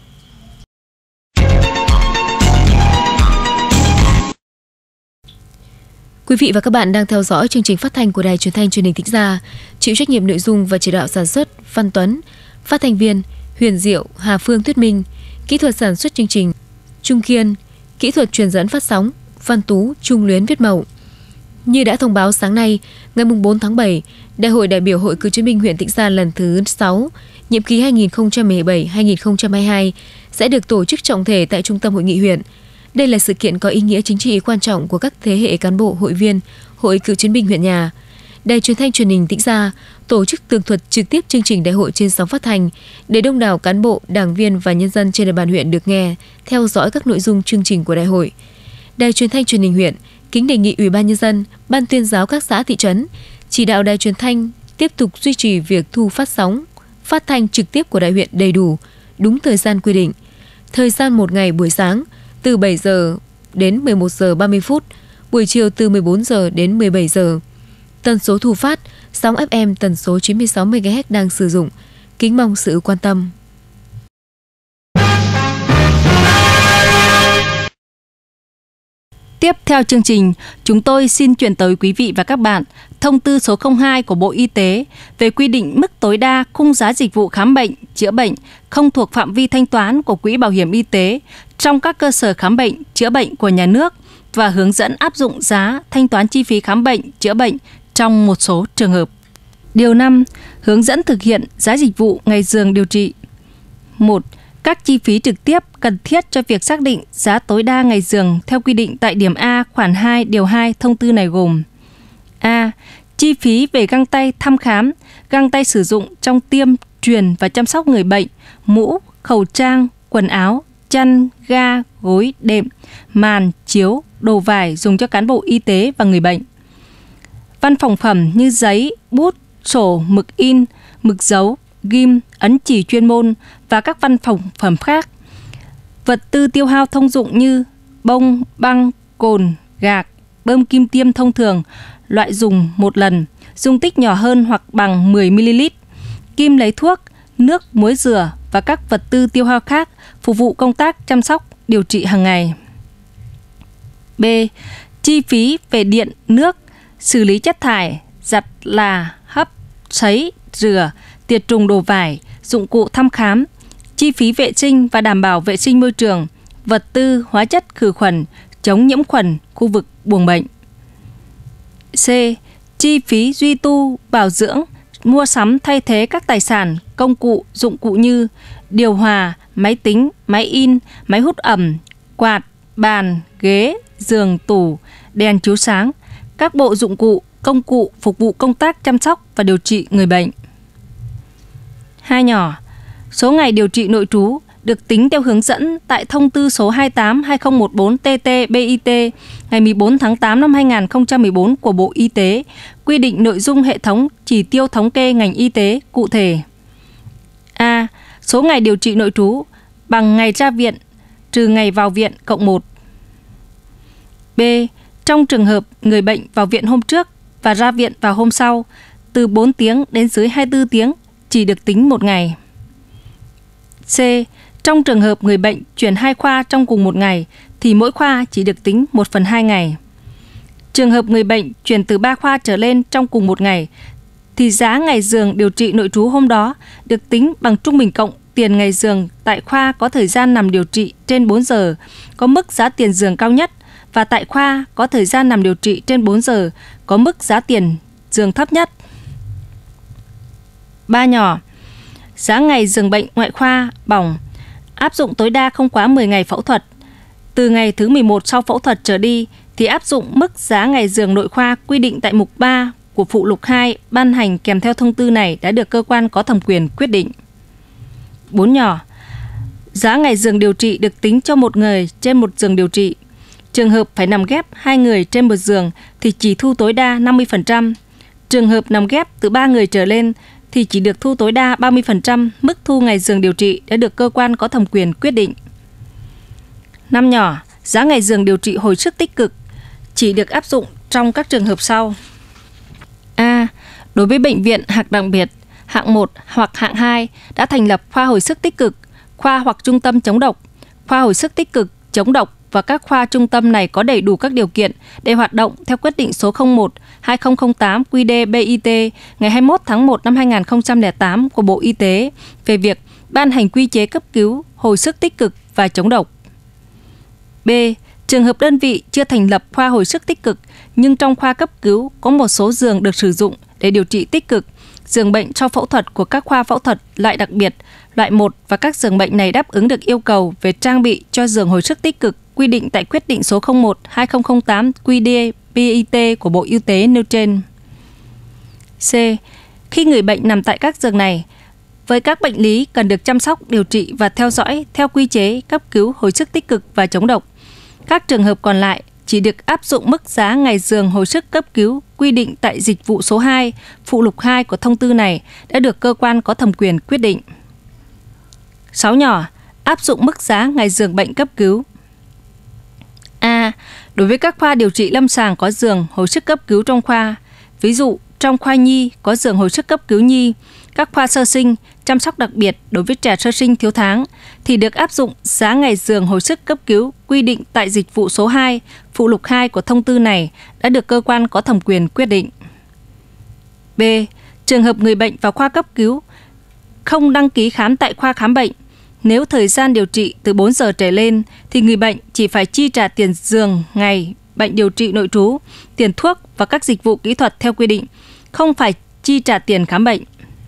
Quý vị và các bạn đang theo dõi chương trình phát thanh của Đài Truyền thanh Truyền hình Tĩnh Gia, chịu trách nhiệm nội dung và chỉ đạo sản xuất Văn Tuấn, phát thanh viên Huyền Diệu, Hà Phương, Tuyết Minh, kỹ thuật sản xuất chương trình Trung Kiên, kỹ thuật truyền dẫn phát sóng Văn Tú, Trung Luyến, Viết Mậu. Như đã thông báo sáng nay, ngày bốn tháng bảy, Đại hội đại biểu Hội Cựu chiến binh huyện Tĩnh Gia lần thứ sáu, nhiệm kỳ hai nghìn không trăm mười bảy đến hai nghìn không trăm hai mươi hai sẽ được tổ chức trọng thể tại Trung tâm Hội nghị huyện. Đây là sự kiện có ý nghĩa chính trị quan trọng của các thế hệ cán bộ, hội viên Hội Cựu chiến binh huyện nhà. Đài Truyền thanh Truyền hình Tĩnh Gia tổ chức tường thuật trực tiếp chương trình đại hội trên sóng phát thanh để đông đảo cán bộ, đảng viên và nhân dân trên địa bàn huyện được nghe, theo dõi các nội dung chương trình của đại hội. Đài Truyền thanh Truyền hình huyện kính đề nghị Ủy ban Nhân dân, Ban tuyên giáo các xã thị trấn chỉ đạo Đài Truyền thanh tiếp tục duy trì việc thu phát sóng, phát thanh trực tiếp của đại huyện đầy đủ, đúng thời gian quy định. Thời gian một ngày buổi sáng từ bảy giờ đến mười một giờ ba mươi phút, buổi chiều từ mười bốn giờ đến mười bảy giờ. Tần số thu phát sóng ép em tần số chín mươi sáu mê ga héc đang sử dụng. Kính mong sự quan tâm. Tiếp theo chương trình, chúng tôi xin chuyển tới quý vị và các bạn thông tư số không hai của Bộ Y tế về quy định mức tối đa khung giá dịch vụ khám bệnh, chữa bệnh không thuộc phạm vi thanh toán của Quỹ Bảo hiểm Y tế trong các cơ sở khám bệnh, chữa bệnh của nhà nước và hướng dẫn áp dụng giá thanh toán chi phí khám bệnh, chữa bệnh trong một số trường hợp. Điều năm. Hướng dẫn thực hiện giá dịch vụ ngày giường điều trị. một. Các chi phí trực tiếp cần thiết cho việc xác định giá tối đa ngày giường theo quy định tại điểm A khoản hai điều hai thông tư này gồm: A. Chi phí về găng tay thăm khám, găng tay sử dụng trong tiêm, truyền và chăm sóc người bệnh, mũ, khẩu trang, quần áo, chăn, ga, gối, đệm, màn, chiếu, đồ vải dùng cho cán bộ y tế và người bệnh. Văn phòng phẩm như giấy, bút, sổ, mực in, mực dấu, ghim, ấn chỉ chuyên môn và các văn phòng phẩm khác. Vật tư tiêu hao thông dụng như bông, băng, cồn, gạc, bơm kim tiêm thông thường, loại dùng một lần, dung tích nhỏ hơn hoặc bằng mười mi li lít, kim lấy thuốc, nước, muối rửa và các vật tư tiêu hao khác phục vụ công tác chăm sóc, điều trị hàng ngày. B. Chi phí về điện, nước, xử lý chất thải, giặt là, hấp, sấy, rửa, tiệt trùng đồ vải, dụng cụ thăm khám, chi phí vệ sinh và đảm bảo vệ sinh môi trường, vật tư, hóa chất khử khuẩn, chống nhiễm khuẩn, khu vực buồng bệnh. C. Chi phí duy tu, bảo dưỡng, mua sắm thay thế các tài sản, công cụ, dụng cụ như điều hòa, máy tính, máy in, máy hút ẩm, quạt, bàn, ghế, giường, tủ, đèn chiếu sáng, các bộ dụng cụ, công cụ phục vụ công tác chăm sóc và điều trị người bệnh. Hai nhỏ, số ngày điều trị nội trú được tính theo hướng dẫn tại thông tư số hai mươi tám trên hai nghìn không trăm mười bốn T T B I T ngày mười bốn tháng tám năm hai nghìn không trăm mười bốn của Bộ Y tế quy định nội dung hệ thống chỉ tiêu thống kê ngành y tế cụ thể. A. Số ngày điều trị nội trú bằng ngày ra viện trừ ngày vào viện cộng một. B. Trong trường hợp người bệnh vào viện hôm trước và ra viện vào hôm sau, từ bốn tiếng đến dưới hai mươi tư tiếng chỉ được tính một ngày. C. Trong trường hợp người bệnh chuyển hai khoa trong cùng một ngày thì mỗi khoa chỉ được tính một phần hai ngày. Trường hợp người bệnh chuyển từ ba khoa trở lên trong cùng một ngày thì giá ngày giường điều trị nội trú hôm đó được tính bằng trung bình cộng tiền ngày giường tại khoa có thời gian nằm điều trị trên bốn giờ, có mức giá tiền giường cao nhất, và tại khoa có thời gian nằm điều trị trên bốn giờ, có mức giá tiền giường thấp nhất. Ba nhỏ, giá ngày giường bệnh ngoại khoa bỏng áp dụng tối đa không quá mười ngày phẫu thuật. Từ ngày thứ mười một sau phẫu thuật trở đi thì áp dụng mức giá ngày giường nội khoa quy định tại mục ba của phụ lục hai ban hành kèm theo thông tư này đã được cơ quan có thẩm quyền quyết định. Bốn nhỏ, giá ngày giường điều trị được tính cho một người trên một giường điều trị. Trường hợp phải nằm ghép hai người trên một giường thì chỉ thu tối đa năm mươi phần trăm. Trường hợp nằm ghép từ ba người trở lên thì chỉ được thu tối đa ba mươi phần trăm mức thu ngày giường điều trị đã được cơ quan có thẩm quyền quyết định. Năm nhỏ, giá ngày giường điều trị hồi sức tích cực chỉ được áp dụng trong các trường hợp sau. A. Đối với bệnh viện hạng đặc biệt, hạng một hoặc hạng hai đã thành lập khoa hồi sức tích cực, khoa hoặc trung tâm chống độc, khoa hồi sức tích cực, chống độc và các khoa trung tâm này có đầy đủ các điều kiện để hoạt động theo quyết định số không một trên hai nghìn không trăm lẻ tám Q D B I T ngày hai mươi mốt tháng một năm hai nghìn không trăm lẻ tám của Bộ Y tế về việc ban hành quy chế cấp cứu, hồi sức tích cực và chống độc. B. Trường hợp đơn vị chưa thành lập khoa hồi sức tích cực nhưng trong khoa cấp cứu có một số giường được sử dụng để điều trị tích cực, giường bệnh sau phẫu thuật của các khoa phẫu thuật loại đặc biệt, loại một và các giường bệnh này đáp ứng được yêu cầu về trang bị cho giường hồi sức tích cực quy định tại quyết định số không một trên hai nghìn không trăm lẻ tám Q D B I T của Bộ Y tế nêu trên. C. Khi người bệnh nằm tại các giường này, với các bệnh lý cần được chăm sóc, điều trị và theo dõi theo quy chế cấp cứu hồi sức tích cực và chống độc. Các trường hợp còn lại chỉ được áp dụng mức giá ngày giường hồi sức cấp cứu quy định tại dịch vụ số hai, phụ lục hai của thông tư này đã được cơ quan có thẩm quyền quyết định. sáu nhỏ, áp dụng mức giá ngày giường bệnh cấp cứu. A. Đối với các khoa điều trị lâm sàng có giường hồi sức cấp cứu trong khoa, ví dụ trong khoa nhi có giường hồi sức cấp cứu nhi, các khoa sơ sinh, chăm sóc đặc biệt đối với trẻ sơ sinh thiếu tháng thì được áp dụng giá ngày giường hồi sức cấp cứu quy định tại dịch vụ số hai, phụ lục hai của thông tư này đã được cơ quan có thẩm quyền quyết định. B. Trường hợp người bệnh vào khoa cấp cứu không đăng ký khám tại khoa khám bệnh, nếu thời gian điều trị từ bốn giờ trở lên thì người bệnh chỉ phải chi trả tiền giường ngày bệnh điều trị nội trú, tiền thuốc và các dịch vụ kỹ thuật theo quy định, không phải chi trả tiền khám bệnh.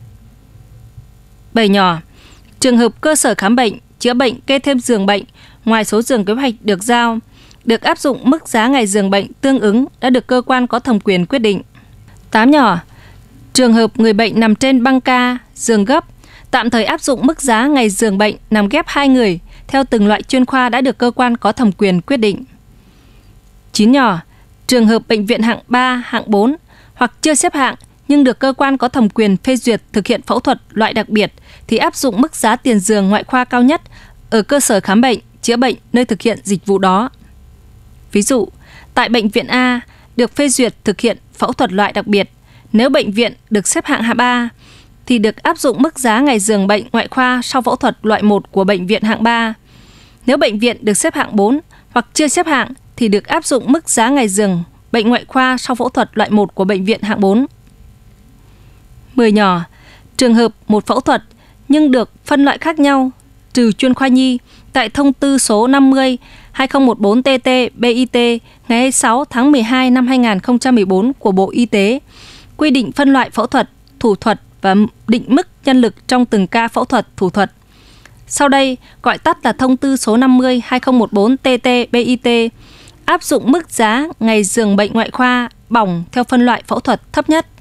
bảy nhỏ, trường hợp cơ sở khám bệnh, chữa bệnh kê thêm giường bệnh ngoài số giường kế hoạch được giao, được áp dụng mức giá ngày giường bệnh tương ứng đã được cơ quan có thẩm quyền quyết định. tám nhỏ, trường hợp người bệnh nằm trên băng ca, giường gấp, tạm thời áp dụng mức giá ngày giường bệnh nằm ghép hai người theo từng loại chuyên khoa đã được cơ quan có thẩm quyền quyết định. chín nhỏ, trường hợp bệnh viện hạng ba, hạng bốn hoặc chưa xếp hạng nhưng được cơ quan có thẩm quyền phê duyệt thực hiện phẫu thuật loại đặc biệt thì áp dụng mức giá tiền giường ngoại khoa cao nhất ở cơ sở khám bệnh, chữa bệnh nơi thực hiện dịch vụ đó. Ví dụ, tại bệnh viện A được phê duyệt thực hiện phẫu thuật loại đặc biệt, nếu bệnh viện được xếp hạng hạng ba thì được áp dụng mức giá ngày giường bệnh ngoại khoa sau phẫu thuật loại một của bệnh viện hạng ba. Nếu bệnh viện được xếp hạng bốn hoặc chưa xếp hạng thì được áp dụng mức giá ngày giường bệnh ngoại khoa sau phẫu thuật loại một của bệnh viện hạng bốn. mười nhỏ, trường hợp một phẫu thuật nhưng được phân loại khác nhau trừ chuyên khoa nhi tại thông tư số năm mươi hai không một bốn T T B I T ngày hai mươi sáu tháng mười hai năm hai nghìn không trăm mười bốn của Bộ Y tế, quy định phân loại phẫu thuật, thủ thuật và định mức nhân lực trong từng ca phẫu thuật, thủ thuật. Sau đây gọi tắt là thông tư số năm mươi hai không một bốn T T B I T, áp dụng mức giá ngày giường bệnh ngoại khoa bỏng theo phân loại phẫu thuật thấp nhất.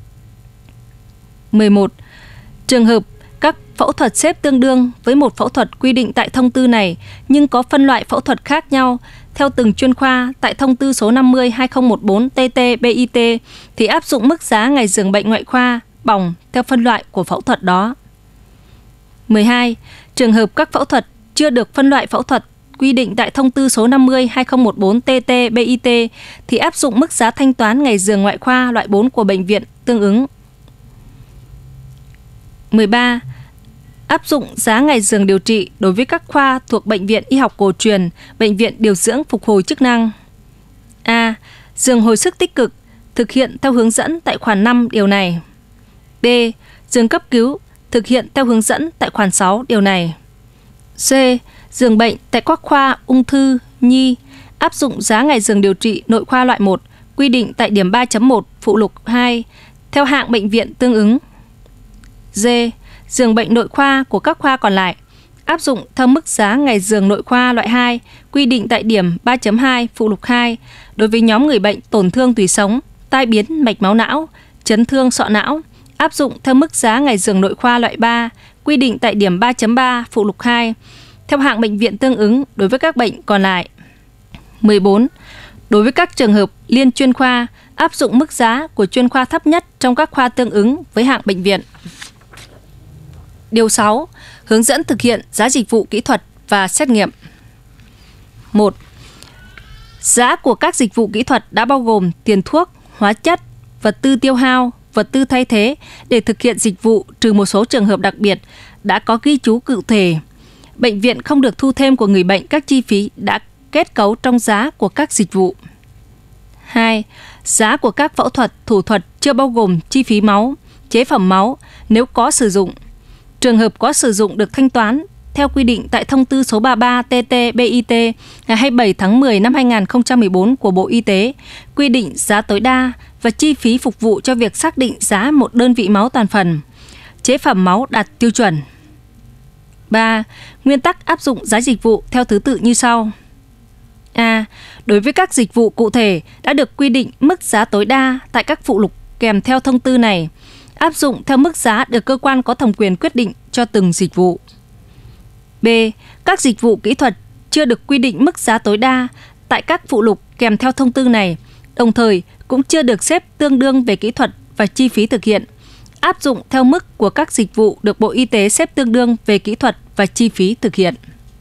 mười một. Trường hợp các phẫu thuật xếp tương đương với một phẫu thuật quy định tại thông tư này nhưng có phân loại phẫu thuật khác nhau theo từng chuyên khoa tại thông tư số năm mươi hai không một bốn T T B I T thì áp dụng mức giá ngày giường bệnh ngoại khoa bỏng theo phân loại của phẫu thuật đó. mười hai. Trường hợp các phẫu thuật chưa được phân loại phẫu thuật quy định tại thông tư số năm mươi hai không một bốn T T B I T thì áp dụng mức giá thanh toán ngày giường ngoại khoa loại bốn của bệnh viện tương ứng. mười ba. Áp dụng giá ngày giường điều trị đối với các khoa thuộc Bệnh viện Y học cổ truyền, Bệnh viện điều dưỡng phục hồi chức năng. A. Giường hồi sức tích cực thực hiện theo hướng dẫn tại khoản năm điều này. B. Giường cấp cứu thực hiện theo hướng dẫn tại khoản sáu điều này. C. Giường bệnh tại các khoa ung thư, nhi áp dụng giá ngày giường điều trị nội khoa loại một quy định tại điểm ba chấm một phụ lục hai theo hạng bệnh viện tương ứng. D. Giường bệnh nội khoa của các khoa còn lại áp dụng theo mức giá ngày giường nội khoa loại hai quy định tại điểm ba chấm hai phụ lục hai đối với nhóm người bệnh tổn thương tủy sống, tai biến mạch máu não, chấn thương sọ não áp dụng theo mức giá ngày giường nội khoa loại ba quy định tại điểm ba chấm ba phụ lục hai theo hạng bệnh viện tương ứng đối với các bệnh còn lại. mười bốn. Đối với các trường hợp liên chuyên khoa áp dụng mức giá của chuyên khoa thấp nhất trong các khoa tương ứng với hạng bệnh viện. Điều sáu. Hướng dẫn thực hiện giá dịch vụ kỹ thuật và xét nghiệm. một. Giá của các dịch vụ kỹ thuật đã bao gồm tiền thuốc, hóa chất, vật tư tiêu hao, vật tư thay thế để thực hiện dịch vụ trừ một số trường hợp đặc biệt đã có ghi chú cụ thể. Bệnh viện không được thu thêm của người bệnh các chi phí đã kết cấu trong giá của các dịch vụ. hai. Giá của các phẫu thuật, thủ thuật chưa bao gồm chi phí máu, chế phẩm máu nếu có sử dụng. Trường hợp có sử dụng được thanh toán theo quy định tại thông tư số ba mươi ba T T B I T ngày hai mươi bảy tháng mười năm hai nghìn không trăm mười bốn của Bộ Y tế, quy định giá tối đa và chi phí phục vụ cho việc xác định giá một đơn vị máu toàn phần. Chế phẩm máu đạt tiêu chuẩn. ba. Nguyên tắc áp dụng giá dịch vụ theo thứ tự như sau. A. Đối với các dịch vụ cụ thể đã được quy định mức giá tối đa tại các phụ lục kèm theo thông tư này, áp dụng theo mức giá được cơ quan có thẩm quyền quyết định cho từng dịch vụ. B. Các dịch vụ kỹ thuật chưa được quy định mức giá tối đa tại các phụ lục kèm theo thông tư này, đồng thời cũng chưa được xếp tương đương về kỹ thuật và chi phí thực hiện, áp dụng theo mức của các dịch vụ được Bộ Y tế xếp tương đương về kỹ thuật và chi phí thực hiện.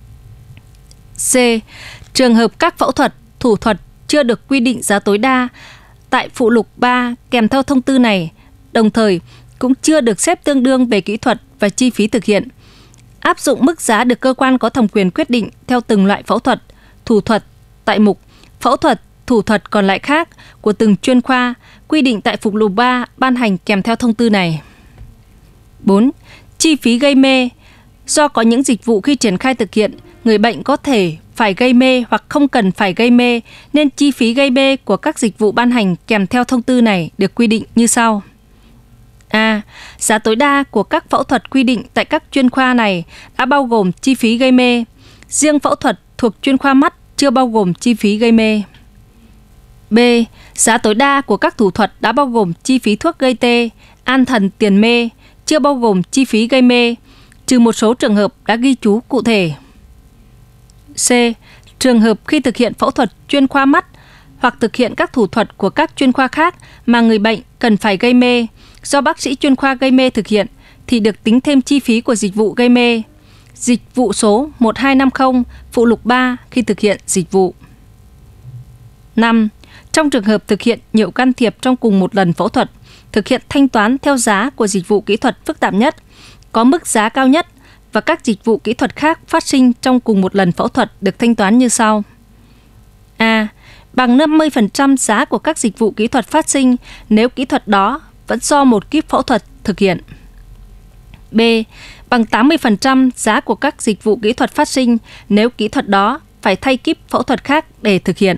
C. Trường hợp các phẫu thuật, thủ thuật chưa được quy định giá tối đa tại phụ lục ba kèm theo thông tư này, đồng thời cũng chưa được xếp tương đương về kỹ thuật và chi phí thực hiện, áp dụng mức giá được cơ quan có thẩm quyền quyết định theo từng loại phẫu thuật, thủ thuật tại mục phẫu thuật, thủ thuật còn lại khác của từng chuyên khoa quy định tại phụ lục ba ban hành kèm theo thông tư này. bốn. Chi phí gây mê. Do có những dịch vụ khi triển khai thực hiện, người bệnh có thể phải gây mê hoặc không cần phải gây mê, nên chi phí gây mê của các dịch vụ ban hành kèm theo thông tư này được quy định như sau. A. Giá tối đa của các phẫu thuật quy định tại các chuyên khoa này đã bao gồm chi phí gây mê. Riêng phẫu thuật thuộc chuyên khoa mắt chưa bao gồm chi phí gây mê. B. Giá tối đa của các thủ thuật đã bao gồm chi phí thuốc gây tê, an thần tiền mê, chưa bao gồm chi phí gây mê, trừ một số trường hợp đã ghi chú cụ thể. C. Trường hợp khi thực hiện phẫu thuật chuyên khoa mắt hoặc thực hiện các thủ thuật của các chuyên khoa khác mà người bệnh cần phải gây mê, do bác sĩ chuyên khoa gây mê thực hiện thì được tính thêm chi phí của dịch vụ gây mê. Dịch vụ số một hai năm không, phụ lục ba khi thực hiện dịch vụ. năm. Trong trường hợp thực hiện nhiều can thiệp trong cùng một lần phẫu thuật, thực hiện thanh toán theo giá của dịch vụ kỹ thuật phức tạp nhất, có mức giá cao nhất và các dịch vụ kỹ thuật khác phát sinh trong cùng một lần phẫu thuật được thanh toán như sau. A. Bằng năm mươi phần trăm giá của các dịch vụ kỹ thuật phát sinh nếu kỹ thuật đó vẫn do một kíp phẫu thuật thực hiện. B. Bằng tám mươi phần trăm giá của các dịch vụ kỹ thuật phát sinh nếu kỹ thuật đó phải thay kíp phẫu thuật khác để thực hiện.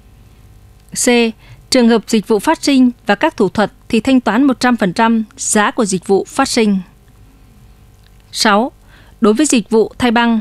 C. Trường hợp dịch vụ phát sinh và các thủ thuật thì thanh toán một trăm phần trăm giá của dịch vụ phát sinh. sáu. Đối với dịch vụ thay băng.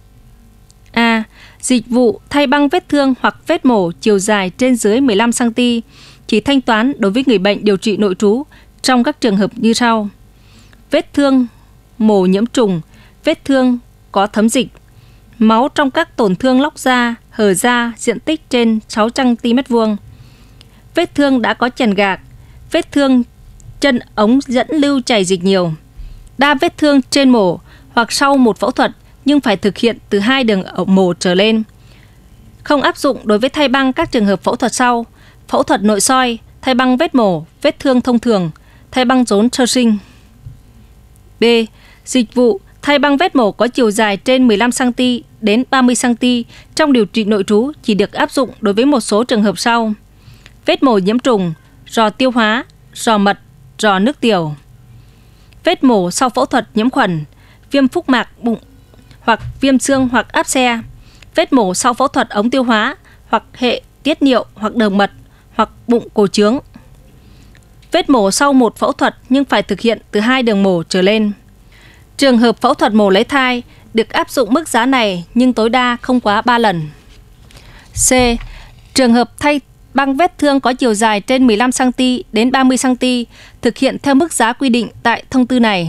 A. Dịch vụ thay băng vết thương hoặc vết mổ chiều dài trên dưới mười lăm xăng ti mét chỉ thanh toán đối với người bệnh điều trị nội trú trong các trường hợp như sau. Vết thương mổ nhiễm trùng, vết thương có thấm dịch, máu trong các tổn thương lóc da, hở da diện tích trên sáu xăng ti mét vuông, vết thương đã có chèn gạc, vết thương chân ống dẫn lưu chảy dịch nhiều, đa vết thương trên mổ hoặc sau một phẫu thuật nhưng phải thực hiện từ hai đường mổ trở lên. Không áp dụng đối với thay băng các trường hợp phẫu thuật sau: phẫu thuật nội soi, thay băng vết mổ, vết thương thông thường, thay băng rốn sơ sinh. B. Dịch vụ thay băng vết mổ có chiều dài trên mười lăm xăng ti mét đến ba mươi xăng ti mét trong điều trị nội trú chỉ được áp dụng đối với một số trường hợp sau: vết mổ nhiễm trùng, rò tiêu hóa, rò mật, rò nước tiểu, vết mổ sau phẫu thuật nhiễm khuẩn, viêm phúc mạc bụng hoặc viêm xương hoặc áp xe, vết mổ sau phẫu thuật ống tiêu hóa hoặc hệ tiết niệu hoặc đường mật hoặc bụng cổ trướng, vết mổ sau một phẫu thuật nhưng phải thực hiện từ hai đường mổ trở lên. Trường hợp phẫu thuật mổ lấy thai được áp dụng mức giá này nhưng tối đa không quá ba lần. C. Trường hợp thay băng vết thương có chiều dài trên mười lăm xăng ti mét đến ba mươi xăng ti mét thực hiện theo mức giá quy định tại thông tư này.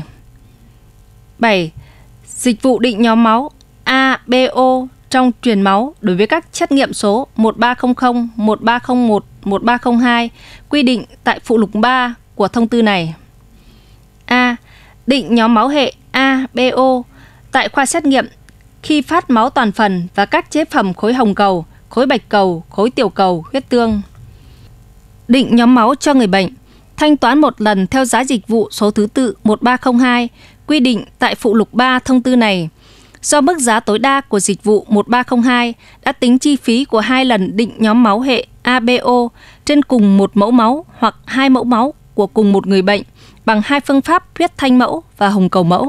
bảy. Dịch vụ định nhóm máu A, B, O trong truyền máu đối với các xét nghiệm số một ba không không, một ba không một, một ba không hai quy định tại phụ lục ba của thông tư này. A. Định nhóm máu hệ A, B, O tại khoa xét nghiệm khi phát máu toàn phần và các chế phẩm khối hồng cầu, khối bạch cầu, khối tiểu cầu, huyết tương. Định nhóm máu cho người bệnh, thanh toán một lần theo giá dịch vụ số thứ tự một ba không hai quy định tại phụ lục ba thông tư này. Do mức giá tối đa của dịch vụ một ba không hai đã tính chi phí của hai lần định nhóm máu hệ A B O trên cùng một mẫu máu hoặc hai mẫu máu của cùng một người bệnh bằng hai phương pháp huyết thanh mẫu và hồng cầu mẫu.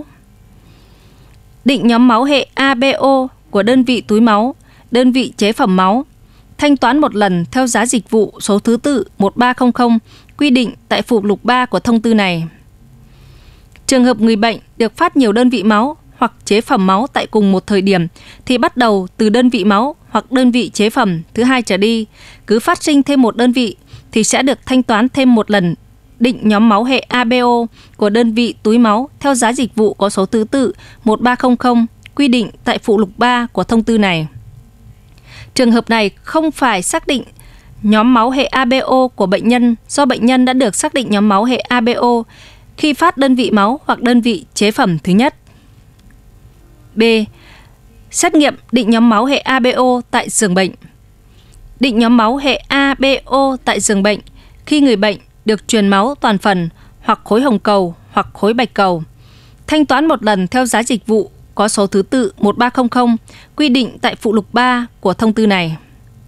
Định nhóm máu hệ A B O của đơn vị túi máu, đơn vị chế phẩm máu, thanh toán một lần theo giá dịch vụ số thứ tự một ba không không quy định tại phụ lục ba của thông tư này. Trường hợp người bệnh được phát nhiều đơn vị máu hoặc chế phẩm máu tại cùng một thời điểm thì bắt đầu từ đơn vị máu hoặc đơn vị chế phẩm thứ hai trở đi, cứ phát sinh thêm một đơn vị thì sẽ được thanh toán thêm một lần định nhóm máu hệ a bê o của đơn vị túi máu theo giá dịch vụ có số thứ tự một ba không không quy định tại phụ lục ba của thông tư này. Trường hợp này không phải xác định nhóm máu hệ a bê o của bệnh nhân do bệnh nhân đã được xác định nhóm máu hệ a bê o khi phát đơn vị máu hoặc đơn vị chế phẩm thứ nhất. B. Xét nghiệm định nhóm máu hệ a bê o tại giường bệnh. Định nhóm máu hệ a bê o tại giường bệnh khi người bệnh được truyền máu toàn phần hoặc khối hồng cầu hoặc khối bạch cầu. Thanh toán một lần theo giá dịch vụ có số thứ tự một ba không không quy định tại phụ lục ba của thông tư này.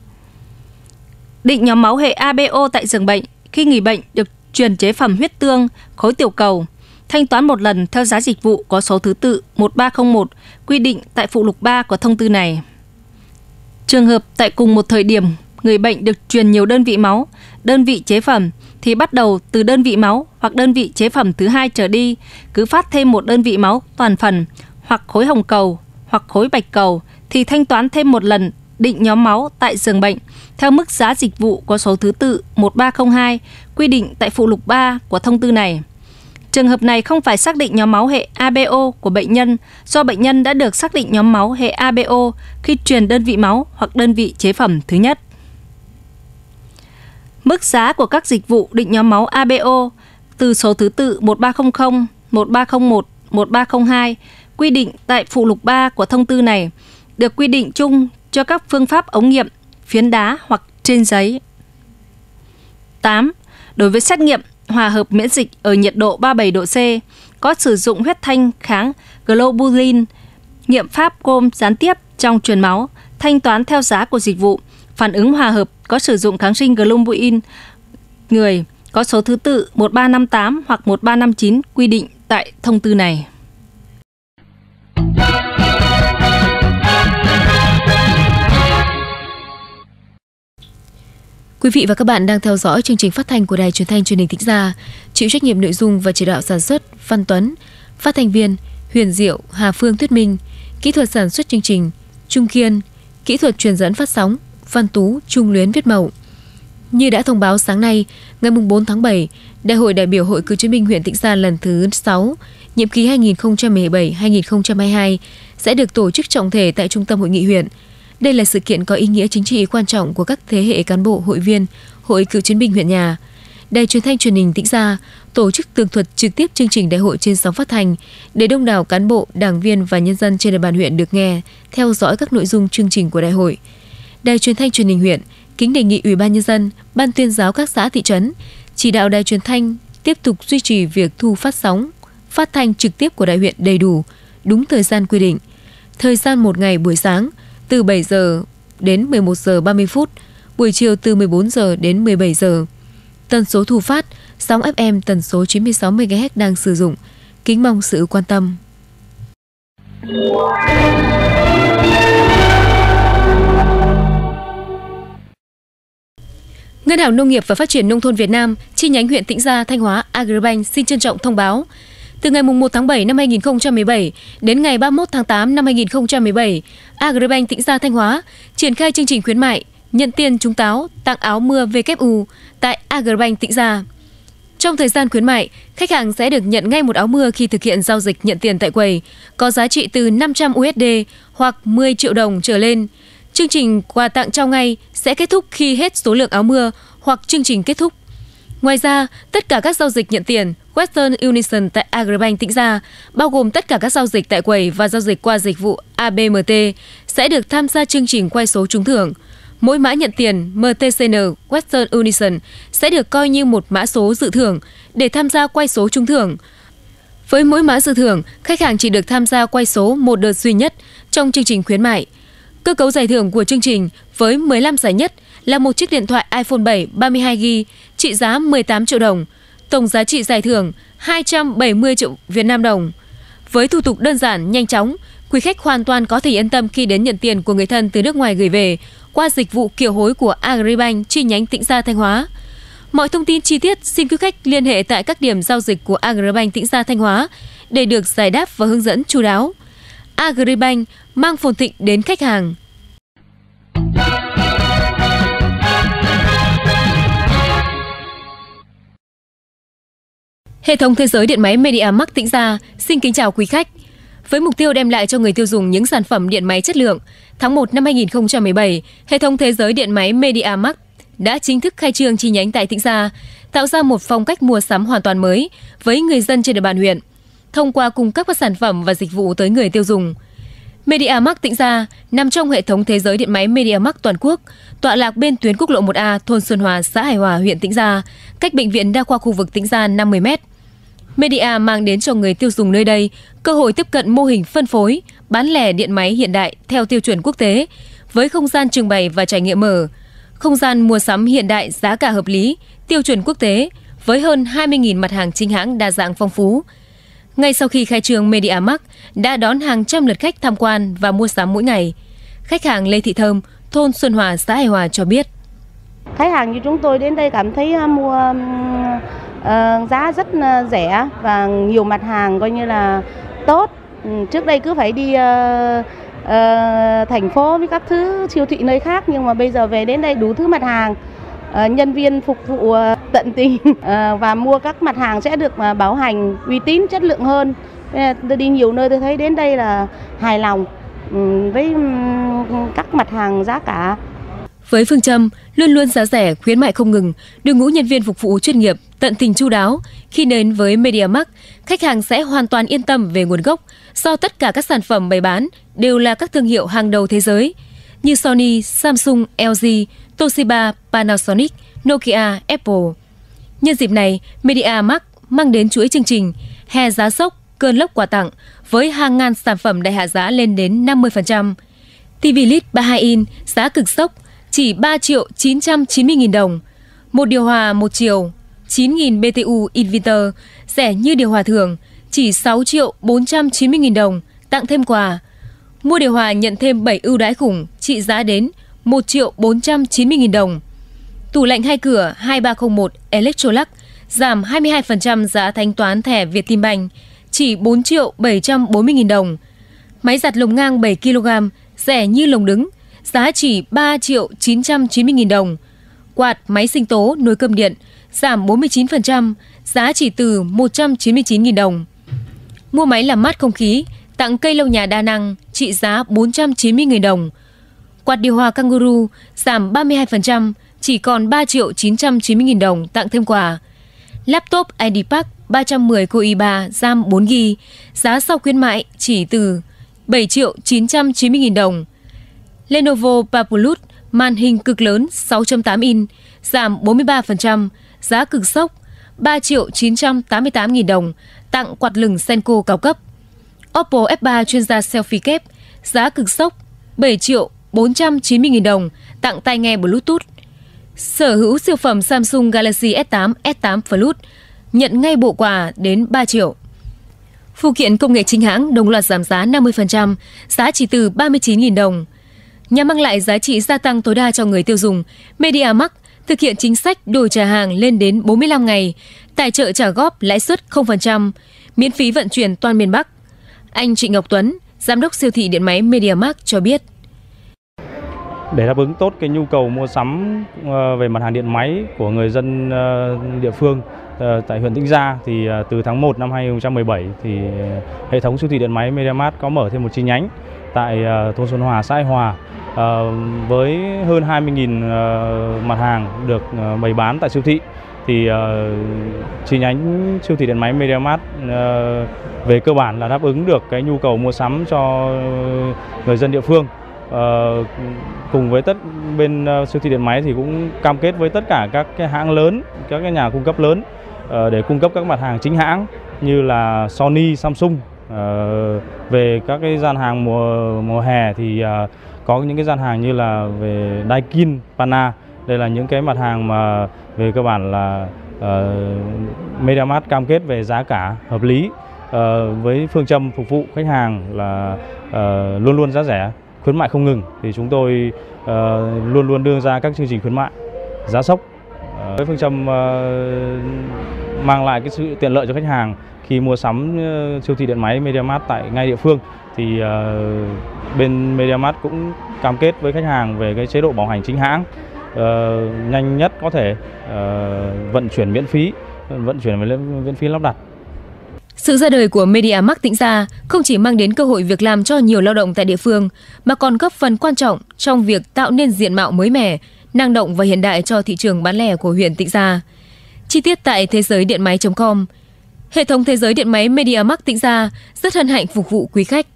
Định nhóm máu hệ a bê o tại giường bệnh khi người bệnh được truyền chế phẩm huyết tương, khối tiểu cầu. Thanh toán một lần theo giá dịch vụ có số thứ tự một ba không một quy định tại phụ lục ba của thông tư này. Trường hợp tại cùng một thời điểm người bệnh được truyền nhiều đơn vị máu, đơn vị chế phẩm thì bắt đầu từ đơn vị máu hoặc đơn vị chế phẩm thứ hai trở đi, cứ phát thêm một đơn vị máu toàn phần hoặc khối hồng cầu hoặc khối bạch cầu thì thanh toán thêm một lần định nhóm máu tại giường bệnh theo mức giá dịch vụ có số thứ tự một ba không hai quy định tại phụ lục ba của thông tư này. Trường hợp này không phải xác định nhóm máu hệ a bê o của bệnh nhân do bệnh nhân đã được xác định nhóm máu hệ a bê o khi truyền đơn vị máu hoặc đơn vị chế phẩm thứ nhất. Mức giá của các dịch vụ định nhóm máu a bê o từ số thứ tự một ba không không, một ba không một, một ba không hai quy định tại phụ lục ba của thông tư này được quy định chung cho các phương pháp ống nghiệm, phiến đá hoặc trên giấy. tám. Đối với xét nghiệm hòa hợp miễn dịch ở nhiệt độ ba mươi bảy độ C, có sử dụng huyết thanh kháng globulin, nghiệm pháp gồm gián tiếp trong truyền máu, thanh toán theo giá của dịch vụ, phản ứng hòa hợp có sử dụng kháng sinh globulin người có số thứ tự một ba năm tám hoặc một ba năm chín quy định tại thông tư này. Quý vị và các bạn đang theo dõi chương trình phát thanh của Đài Truyền thanh Truyền hình Tĩnh Gia, chịu trách nhiệm nội dung và chỉ đạo sản xuất Văn Tuấn, phát thanh viên Huyền Diệu, Hà Phương, Thuyết Minh, kỹ thuật sản xuất chương trình Trung Kiên, kỹ thuật truyền dẫn phát sóng Văn Tú, Trung Luyến, Viết Mậu. Như đã thông báo sáng nay, ngày bốn tháng bảy, Đại hội đại biểu Hội Cựu chiến binh huyện Tĩnh Gia lần thứ sáu, nhiệm kỳ hai nghìn không trăm mười bảy đến hai nghìn không trăm hai mươi hai sẽ được tổ chức trọng thể tại Trung tâm Hội nghị huyện. Đây là sự kiện có ý nghĩa chính trị quan trọng của các thế hệ cán bộ, hội viên Hội Cựu chiến binh huyện nhà. Đài Truyền thanh Truyền hình Tĩnh Gia tổ chức tường thuật trực tiếp chương trình đại hội trên sóng phát thanh để đông đảo cán bộ, đảng viên và nhân dân trên địa bàn huyện được nghe, theo dõi các nội dung chương trình của đại hội. Đài Truyền thanh Truyền hình huyện kính đề nghị Ủy ban nhân dân, Ban tuyên giáo các xã thị trấn chỉ đạo Đài Truyền thanh tiếp tục duy trì việc thu phát sóng, phát thanh trực tiếp của đại huyện đầy đủ, đúng thời gian quy định. Thời gian một ngày buổi sáng từ bảy giờ đến mười một giờ ba mươi phút, buổi chiều từ mười bốn giờ đến mười bảy giờ. Tần số thu phát sóng ép em tần số chín mươi sáu mê ga héc đang sử dụng. Kính mong sự quan tâm. Ngân hàng Nông nghiệp và Phát triển Nông thôn Việt Nam, chi nhánh huyện Tĩnh Gia, Thanh Hóa, Agribank xin trân trọng thông báo. Từ ngày một tháng bảy năm hai nghìn không trăm mười bảy đến ngày ba mươi mốt tháng tám năm hai nghìn không trăm mười bảy, Agribank Tĩnh Gia, Thanh Hóa triển khai chương trình khuyến mại nhận tiền trúng táo tặng áo mưa vê kép u tại Agribank Tĩnh Gia. Trong thời gian khuyến mại, khách hàng sẽ được nhận ngay một áo mưa khi thực hiện giao dịch nhận tiền tại quầy, có giá trị từ năm trăm u ét đê hoặc mười triệu đồng trở lên. Chương trình quà tặng trao ngay sẽ kết thúc khi hết số lượng áo mưa hoặc chương trình kết thúc. Ngoài ra, tất cả các giao dịch nhận tiền Western Union tại Agribank Tĩnh Gia, bao gồm tất cả các giao dịch tại quầy và giao dịch qua dịch vụ a bê em tê, sẽ được tham gia chương trình quay số trúng thưởng. Mỗi mã nhận tiền em tê xê en Western Union sẽ được coi như một mã số dự thưởng để tham gia quay số trúng thưởng. Với mỗi mã dự thưởng, khách hàng chỉ được tham gia quay số một đợt duy nhất trong chương trình khuyến mại. Cơ cấu giải thưởng của chương trình với mười lăm giải nhất là một chiếc điện thoại iPhone bảy ba mươi hai gi ga bai trị giá mười tám triệu đồng, tổng giá trị giải thưởng hai trăm bảy mươi triệu Việt Nam đồng. Với thủ tục đơn giản, nhanh chóng, quý khách hoàn toàn có thể yên tâm khi đến nhận tiền của người thân từ nước ngoài gửi về qua dịch vụ kiều hối của Agribank chi nhánh Tĩnh Gia, Thanh Hóa. Mọi thông tin chi tiết xin quý khách liên hệ tại các điểm giao dịch của Agribank Tĩnh Gia, Thanh Hóa để được giải đáp và hướng dẫn chu đáo. Agribank mang phồn thịnh đến khách hàng. Hệ thống thế giới điện máy MediaMarkt Tĩnh Gia xin kính chào quý khách. Với mục tiêu đem lại cho người tiêu dùng những sản phẩm điện máy chất lượng, tháng một năm hai nghìn không trăm mười bảy, hệ thống thế giới điện máy MediaMarkt đã chính thức khai trương chi nhánh tại Tĩnh Gia, tạo ra một phong cách mua sắm hoàn toàn mới với người dân trên địa bàn huyện, thông qua cung cấp các sản phẩm và dịch vụ tới người tiêu dùng. MediaMarkt Tĩnh Gia nằm trong hệ thống thế giới điện máy MediaMarkt toàn quốc, tọa lạc bên tuyến quốc lộ một A, thôn Xuân Hòa, xã Hải Hòa, huyện Tĩnh Gia, cách bệnh viện đa khoa khu vực Tĩnh Gia năm mươi mét. Media mang đến cho người tiêu dùng nơi đây cơ hội tiếp cận mô hình phân phối, bán lẻ điện máy hiện đại theo tiêu chuẩn quốc tế, với không gian trưng bày và trải nghiệm mở, không gian mua sắm hiện đại giá cả hợp lý, tiêu chuẩn quốc tế, với hơn hai mươi nghìn mặt hàng chính hãng đa dạng phong phú. Ngay sau khi khai trương, MediaMarkt đã đón hàng trăm lượt khách tham quan và mua sắm mỗi ngày. Khách hàng Lê Thị Thơm, thôn Xuân Hòa, xã Hải Hòa cho biết. Khách hàng như chúng tôi đến đây cảm thấy mua uh, giá rất rẻ và nhiều mặt hàng coi như là tốt. Trước đây cứ phải đi uh, uh, thành phố với các thứ siêu thị nơi khác, nhưng mà bây giờ về đến đây đủ thứ mặt hàng. Uh, nhân viên phục vụ uh, tận tình uh, và mua các mặt hàng sẽ được uh, bảo hành uy tín, chất lượng hơn. Tôi đi nhiều nơi tôi thấy đến đây là hài lòng um, với um, các mặt hàng giá cả. Với phương châm luôn luôn giá rẻ, khuyến mại không ngừng, đội ngũ nhân viên phục vụ chuyên nghiệp, tận tình chu đáo, khi đến với MediaMarkt, khách hàng sẽ hoàn toàn yên tâm về nguồn gốc, do tất cả các sản phẩm bày bán đều là các thương hiệu hàng đầu thế giới như Sony, Samsung, L G, Toshiba, Panasonic, Nokia, Apple. Nhân dịp này, MediaMarkt mang đến chuỗi chương trình hè giá sốc, cơn lốc quà tặng với hàng ngàn sản phẩm đại hạ giá lên đến năm mươi phần trăm. ti vi led ba mươi hai inch giá cực sốc chỉ ba triệu chín trăm chín mươi nghìn đồng. Một điều hòa một chiều chín nghìn B T U inverter rẻ như điều hòa thường chỉ sáu triệu bốn trăm chín mươi nghìn đồng, tặng thêm quà. Mua điều hòa nhận thêm bảy ưu đãi khủng trị giá đến một triệu bốn trăm chín mươi nghìn đồng. Tủ lạnh hai cửa hai ba không một Electrolux giảm hai mươi hai phần trăm giá thanh toán thẻ Vietinbank chỉ bốn triệu bảy trăm bốn mươi nghìn đồng. Máy giặt lồng ngang bảy ki lô gam rẻ như lồng đứng, giá chỉ ba triệu chín trăm chín mươi nghìn đồng. Quạt máy sinh tố nồi cơm điện giảm bốn mươi chín phần trăm, giá chỉ từ một trăm chín mươi chín nghìn đồng. Mua máy làm mát không khí, tặng cây lau nhà đa năng trị giá bốn trăm chín mươi nghìn đồng. Quạt điều hòa Kangaroo giảm ba mươi hai phần trăm, chỉ còn ba triệu chín trăm chín mươi nghìn đồng, tặng thêm quà. Laptop i đê Park ba trăm mười Core i ba RAM bốn gi ga bai, giá sau khuyến mại chỉ từ bảy triệu chín trăm chín mươi nghìn đồng. Lenovo Papulus màn hình cực lớn sáu phẩy tám inch giảm bốn mươi ba phần trăm, giá cực sốc ba triệu chín trăm tám mươi tám nghìn đồng, tặng quạt lửng Senko cao cấp. Oppo F ba chuyên gia selfie kép giá cực sốc bảy triệu bốn trăm chín mươi nghìn đồng, tặng tai nghe Bluetooth. Sở hữu siêu phẩm Samsung Galaxy S tám, S tám Plus nhận ngay bộ quà đến ba triệu. Phụ kiện công nghệ chính hãng đồng loạt giảm giá năm mươi phần trăm, giá chỉ từ ba mươi chín nghìn đồng. Nhằm mang lại giá trị gia tăng tối đa cho người tiêu dùng, MediaMarkt thực hiện chính sách đổi trả hàng lên đến bốn mươi lăm ngày, tài trợ trả góp lãi suất không phần trăm, miễn phí vận chuyển toàn miền Bắc. Anh Trịnh Ngọc Tuấn, giám đốc siêu thị điện máy MediaMarkt cho biết. Để đáp ứng tốt cái nhu cầu mua sắm về mặt hàng điện máy của người dân địa phương tại huyện Tĩnh Gia, thì từ tháng một năm hai nghìn không trăm mười bảy thì hệ thống siêu thị điện máy MediaMarkt có mở thêm một chi nhánh tại thôn Xuân Hòa, xã Hải Hòa, với hơn hai mươi nghìn mặt hàng được bày bán tại siêu thị. Thì chi nhánh siêu thị điện máy MediaMarkt về cơ bản là đáp ứng được cái nhu cầu mua sắm cho người dân địa phương. Uh, cùng với tất bên uh, siêu thị điện máy thì cũng cam kết với tất cả các cái hãng lớn, các cái nhà cung cấp lớn uh, để cung cấp các mặt hàng chính hãng như là Sony, Samsung. Uh, về các cái gian hàng mùa mùa hè thì uh, có những cái gian hàng như là về Daikin, Pana. Đây là những cái mặt hàng mà về cơ bản là uh, MediaMarkt cam kết về giá cả hợp lý, uh, với phương châm phục vụ khách hàng là uh, luôn luôn giá rẻ, khuyến mại không ngừng. Thì chúng tôi uh, luôn luôn đưa ra các chương trình khuyến mại giá sốc uh, với phương châm uh, mang lại cái sự tiện lợi cho khách hàng khi mua sắm uh, siêu thị điện máy MediaMarkt tại ngay địa phương. Thì uh, bên MediaMarkt cũng cam kết với khách hàng về cái chế độ bảo hành chính hãng uh, nhanh nhất có thể, uh, vận chuyển miễn phí vận chuyển và miễn phí lắp đặt. Sự ra đời của MediaMarkt Tĩnh Gia không chỉ mang đến cơ hội việc làm cho nhiều lao động tại địa phương, mà còn góp phần quan trọng trong việc tạo nên diện mạo mới mẻ, năng động và hiện đại cho thị trường bán lẻ của huyện Tĩnh Gia. Chi tiết tại thế giới điện máy chấm com. Hệ thống thế giới điện máy MediaMarkt Tĩnh Gia rất hân hạnh phục vụ quý khách.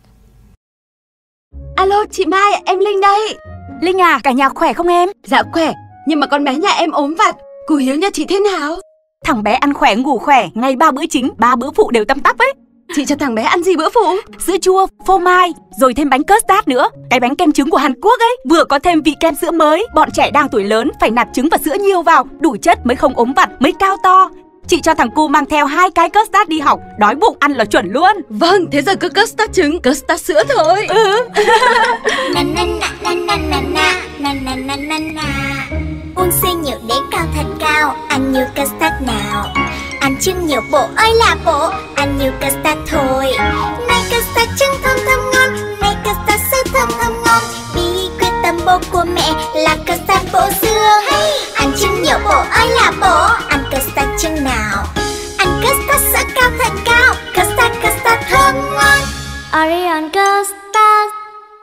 Alo, chị Mai, em Linh đây. Linh à, cả nhà khỏe không em? Dạ khỏe, nhưng mà con bé nhà em ốm vặt. Cô Hiếu nhà chị thế nào? Thằng bé ăn khỏe, ngủ khỏe, ngày ba bữa chính, ba bữa phụ đều tăm tắp ấy. Chị cho thằng bé ăn gì bữa phụ? Sữa chua, phô mai, rồi thêm bánh custard nữa. Cái bánh kem trứng của Hàn Quốc ấy, vừa có thêm vị kem sữa mới. Bọn trẻ đang tuổi lớn phải nạp trứng và sữa nhiều vào, đủ chất mới không ốm vặt, mới cao to. Chị cho thằng cu mang theo hai cái custard đi học, đói bụng ăn là chuẩn luôn. Vâng, thế giờ cứ custard trứng, custard sữa thôi. Ừ. Uống xinh nhiều để cao thật cao, ăn nhiều custard nào. Ăn trứng nhiều bộ ơi là bộ, ăn nhiều custard thôi. Này custard trứng thơm thơm ngon, này custard sữa thơm thơm ngon. Bí quyết tâm bố của mẹ là custard bộ dưa. Hey, ăn trứng nhiều bộ ơi là bộ, ăn custard trứng nào. Ăn custard sữa cao thật cao, custard custard thơm ngon. Orion custard.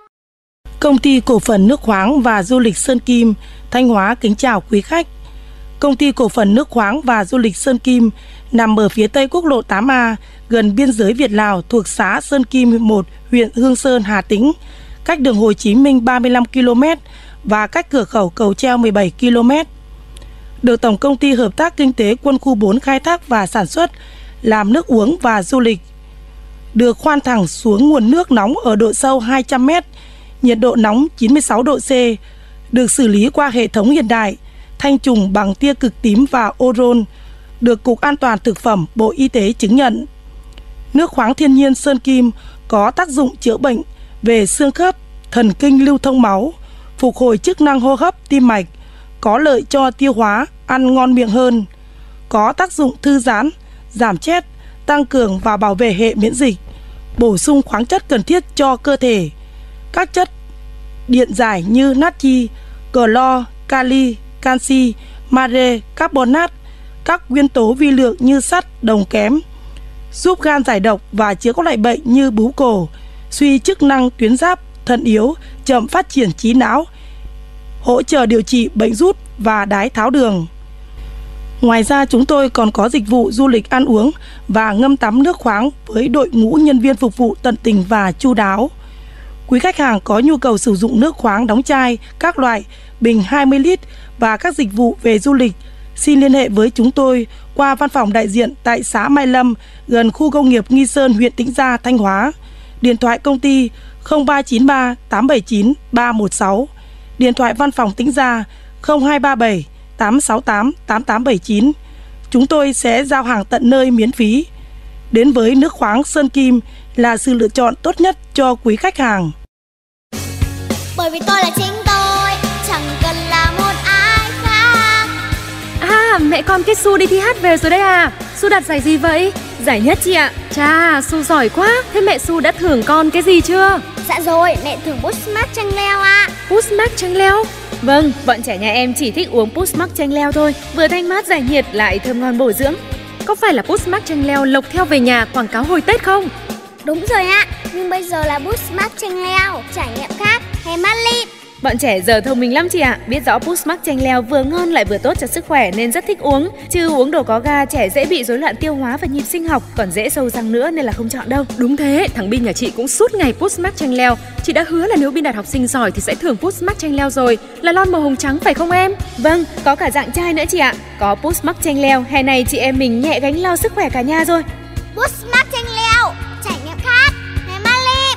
Công ty cổ phần nước khoáng và du lịch Sơn Kim, Thanh Hóa kính chào quý khách. Công ty cổ phần nước khoáng và du lịch Sơn Kim nằm ở phía tây quốc lộ tám A, gần biên giới Việt-Lào, thuộc xã Sơn Kim một, huyện Hương Sơn, Hà Tĩnh, cách đường Hồ Chí Minh ba mươi lăm ki lô mét và cách cửa khẩu Cầu Treo mười bảy ki lô mét. Được Tổng công ty Hợp tác Kinh tế Quân khu bốn khai thác và sản xuất, làm nước uống và du lịch. Được khoan thẳng xuống nguồn nước nóng ở độ sâu hai trăm mét, nhiệt độ nóng chín mươi sáu độ C, được xử lý qua hệ thống hiện đại, thanh trùng bằng tia cực tím và ozone, được Cục An toàn Thực phẩm Bộ Y tế chứng nhận. Nước khoáng thiên nhiên Sơn Kim có tác dụng chữa bệnh về xương khớp, thần kinh lưu thông máu, phục hồi chức năng hô hấp, tim mạch, có lợi cho tiêu hóa, ăn ngon miệng hơn, có tác dụng thư giãn, giảm stress, tăng cường và bảo vệ hệ miễn dịch, bổ sung khoáng chất cần thiết cho cơ thể. Các chất điện giải như natri, clo, kali, canxi, magie, carbonat, các nguyên tố vi lượng như sắt, đồng kém, giúp gan giải độc và chữa các loại bệnh như bướu cổ, suy chức năng tuyến giáp, thận yếu, chậm phát triển trí não, hỗ trợ điều trị bệnh gút và đái tháo đường. Ngoài ra chúng tôi còn có dịch vụ du lịch ăn uống và ngâm tắm nước khoáng với đội ngũ nhân viên phục vụ tận tình và chu đáo. Quý khách hàng có nhu cầu sử dụng nước khoáng đóng chai, các loại, bình hai mươi lít và các dịch vụ về du lịch, xin liên hệ với chúng tôi qua văn phòng đại diện tại xã Mai Lâm, gần khu công nghiệp Nghi Sơn, huyện Tĩnh Gia, Thanh Hóa. Điện thoại công ty không ba chín ba tám bảy chín ba một sáu, điện thoại văn phòng Tĩnh Gia không hai ba bảy tám sáu tám tám tám bảy chín. Chúng tôi sẽ giao hàng tận nơi miễn phí. Đến với nước khoáng Sơn Kim là sự lựa chọn tốt nhất cho quý khách hàng. Bởi vì tôi là chính tôi, chẳng cần là một ai khác. À, mẹ con kết Su đi thi hát về rồi đấy à? Su đạt giải gì vậy? Giải nhất chị ạ. Chà, Su giỏi quá. Thế mẹ Su đã thưởng con cái gì chưa? Dạ rồi, mẹ thưởng Pushmark chanh leo ạ. À. Pushmark chanh leo? Vâng, bọn trẻ nhà em chỉ thích uống Pushmark chanh leo thôi. Vừa thanh mát giải nhiệt lại thơm ngon bổ dưỡng. Có phải là Pushmark chanh leo lộc theo về nhà quảng cáo hồi Tết không? Đúng rồi ạ, nhưng bây giờ là Pushmark chanh leo, trải nghiệm khác, hay mát lịm. Bọn trẻ giờ thông minh lắm chị ạ, biết rõ Pushmark chanh leo vừa ngon lại vừa tốt cho sức khỏe nên rất thích uống. Chứ uống đồ có ga trẻ dễ bị rối loạn tiêu hóa và nhịp sinh học, còn dễ sâu răng nữa nên là không chọn đâu. Đúng thế, thằng Bin nhà chị cũng suốt ngày Pushmark chanh leo. Chị đã hứa là nếu Bin đạt học sinh giỏi thì sẽ thưởng Pushmark chanh leo rồi, là lon màu hồng trắng phải không em? Vâng, có cả dạng chai nữa chị ạ. Có Pushmark chanh leo, hè này chị em mình nhẹ gánh lo sức khỏe cả nhà rồi. Pushmark chanh leo, trải nghiệm khác, hay mát lịm.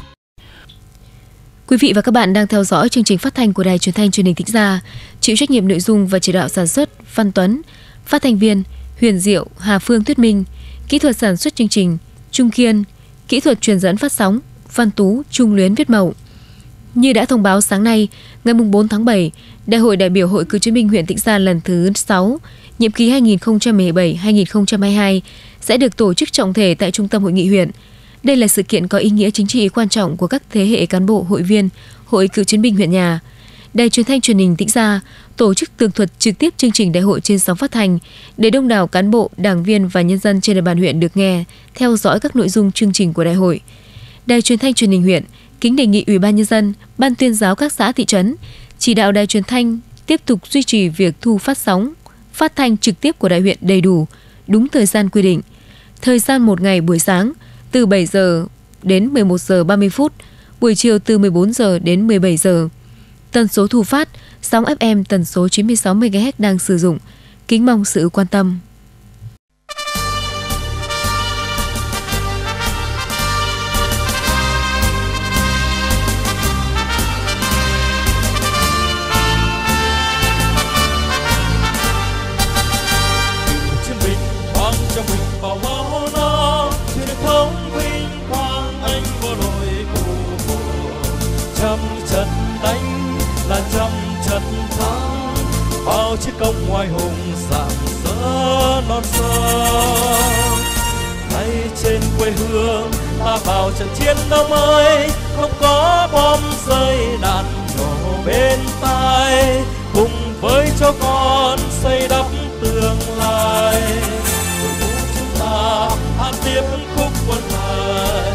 Quý vị và các bạn đang theo dõi chương trình phát thanh của Đài Truyền thanh Truyền hình Tĩnh Gia, chịu trách nhiệm nội dung và chỉ đạo sản xuất Văn Tuấn, phát thanh viên Huyền Diệu, Hà Phương, Tuyết Minh, kỹ thuật sản xuất chương trình Trung Kiên, kỹ thuật truyền dẫn phát sóng Văn Tú, Trung Luyến, Viết Mậu. Như đã thông báo sáng nay, ngày bốn tháng bảy, Đại hội đại biểu Hội Cựu chiến binh huyện Tĩnh Gia lần thứ sáu, nhiệm kỳ hai nghìn không trăm mười bảy đến hai nghìn không trăm hai mươi hai sẽ được tổ chức trọng thể tại Trung tâm Hội nghị huyện. Đây là sự kiện có ý nghĩa chính trị quan trọng của các thế hệ cán bộ hội viên Hội Cựu chiến binh huyện nhà. Đài Truyền thanh Truyền hình Tĩnh Gia tổ chức tường thuật trực tiếp chương trình đại hội trên sóng phát thanh để đông đảo cán bộ, đảng viên và nhân dân trên địa bàn huyện được nghe, theo dõi các nội dung chương trình của đại hội. Đài Truyền thanh Truyền hình huyện kính đề nghị Ủy ban Nhân dân, Ban tuyên giáo các xã thị trấn chỉ đạo Đài Truyền thanh tiếp tục duy trì việc thu phát sóng, phát thanh trực tiếp của đại huyện đầy đủ, đúng thời gian quy định. Thời gian một ngày buổi sáng từ bảy giờ đến mười một giờ ba mươi phút, buổi chiều từ mười bốn giờ đến mười bảy giờ. Tần số thu phát sóng ép em tần số chín mươi sáu mê ga héc đang sử dụng. Kính mong sự quan tâm. Chiếc công ngoài hùng rạng rỡ non sông. Nay trên quê hương ta vào trận chiến đấu mới, không có bom rơi đạn nổ bên tai, cùng với cho con xây đắp tương lai. Đội ngũ chúng ta hát tiếp khúc quân hài,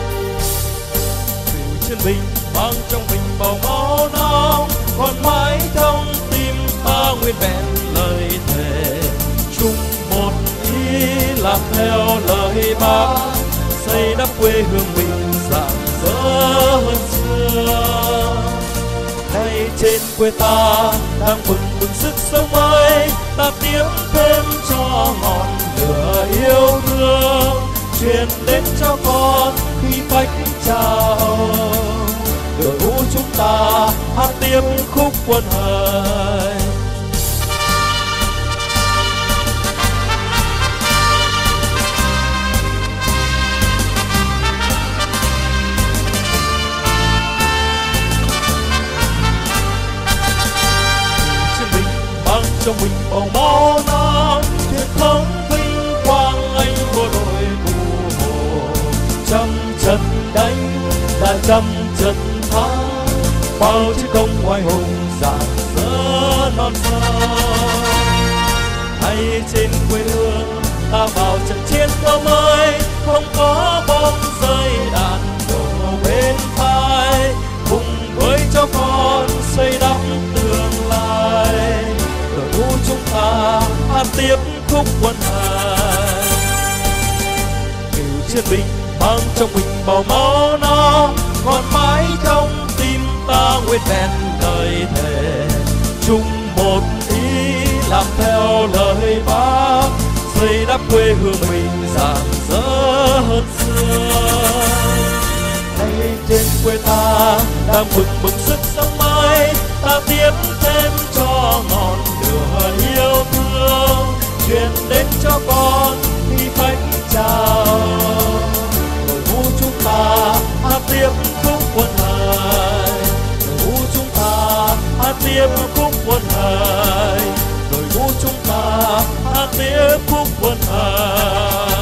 cựu chiến binh mang trong mình bầu máu nóng, còn mãi trong tim ta nguyên vẹn lời thề, chung một ý làm theo lời Bác, xây đắp quê hương mình rạng rỡ hơn xưa. Nay trên quê ta đang bừng bừng sức sống mới, ta tiếp thêm cho ngọn lửa yêu thương, truyền đến cho con khi phách chào. Đội ngũ chúng ta hát tiếp khúc quân hài. Chiến binh mang trong mình bầu máu non, truyền thống vinh quang anh bộ đội cụ Hồ. Trăm trận đánh là trăm trận thắng, bao chiến công oai hùng rạng rỡ non sông. Hay trên quê hương ta vào trận chiến đấu mới, không có bom rơi đạn nổ bên tai, cùng với cho con xây đắp tương lai. Đội ngũ chúng ta hát tiếp khúc quân hài, cựu chiến binh mang trong mình bầu máu nóng, còn mãi trong tim ta nguyên vẹn lời thề, chung một ý làm theo lời Bác, xây đắp quê hương mình rạng rỡ hơn xưa. Nay trên quê ta đang bừng bừng sức sống mới, ta tiếp thêm cho ngọn lửa yêu thương, truyền đến cho con khi phách chào. Đội ngũ chúng ta hát tiếp khúc quân hài, đội ngũ chúng ta hát tiếp khúc quân hài, đội ngũ chúng ta hát tiếp khúc quân hài.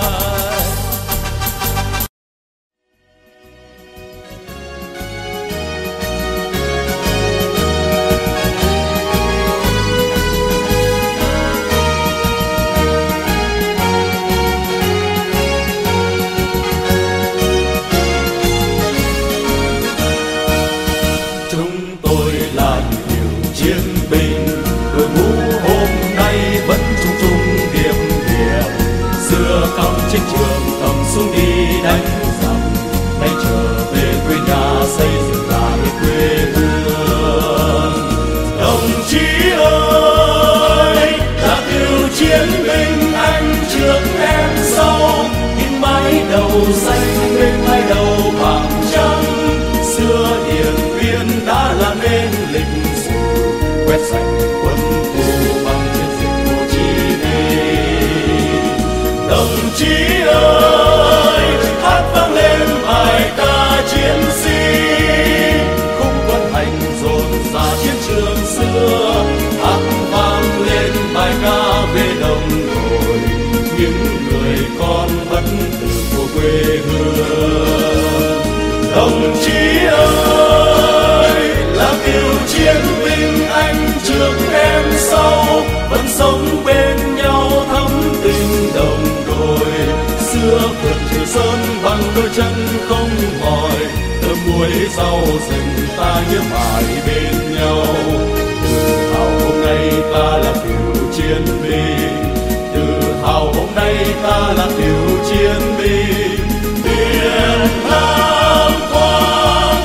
Trên trường cầm súng đi đánh giặc, nay trở về quê nhà xây dựng lại quê hương. Đồng chí ơi, là cựu chiến binh anh trước em sau, in mái đầu xanh bên hai đầu vàng trắng. Xưa Điện Biên đã làm nên lịch sử, quét sạch quân thù bằng chiến dịch Hồ Chí Minh. Đồng chí ơi, hát vang lên bài ca chiến sĩ, khúc quân hành dồn ra chiến trường xưa. Hát vang lên bài ca về đồng đội, những người con bất tử của quê hương. Đồng chí ơi, là cựu chiến chiến binh anh trước em sau, vẫn sống bên nhau thắm tình đồng đội. Xưa vượt chiều sơn bằng đôi chân không mỏi, thơm muối rau rừng ta nhớ mãi bên nhau. Tự hào hôm nay ta là cựu chiến binh, tự hào hôm nay ta là cựu chiến binh. Việt Nam quang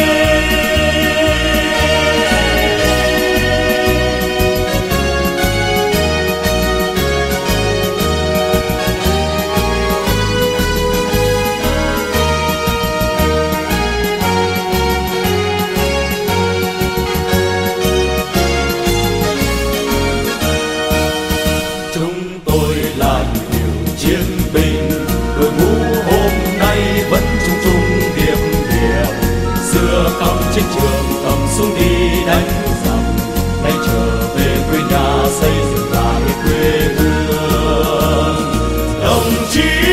chiến trường cầm súng đi đánh giặc, nay trở về quê nhà xây dựng lại quê hương. Đồng chí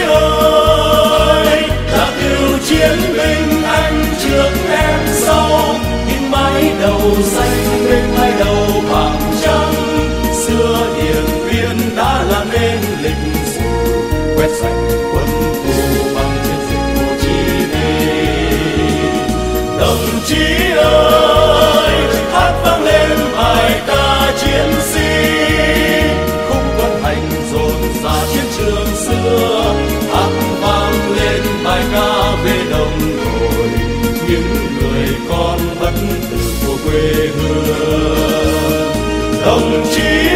ơi, là cựu chiến binh anh trước em sau, in mái đầu xanh bên mái đầu vàng trắng. Xưa Điện Biên đã làm nên lịch sử, quét sạch quân thù bằng chiến dịch Hồ Chí Minh. Đồng chí ơi, hát vang lên bài ca chiến sĩ, khúc quân hành dồn dã chiến trường xưa. Hát vang lên bài ca về đồng đội, những người con bất tử của quê hương. Đồng chí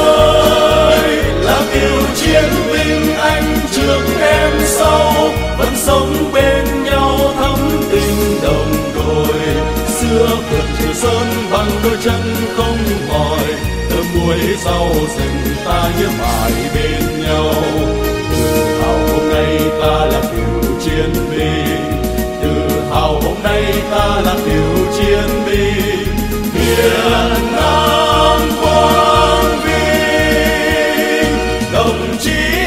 ơi, là cựu chiến binh anh trước em sau, vẫn sống bên nhau thắm tình đồng đội. Xưa vượt chiều sơn bằng đôi chân không mỏi, thơm muối rau rừng ta nhớ mãi bên nhau. Tự hào hôm nay ta là cựu chiến binh, tự hào hôm nay ta là cựu chiến binh. Việt Nam quang vinh, đồng chí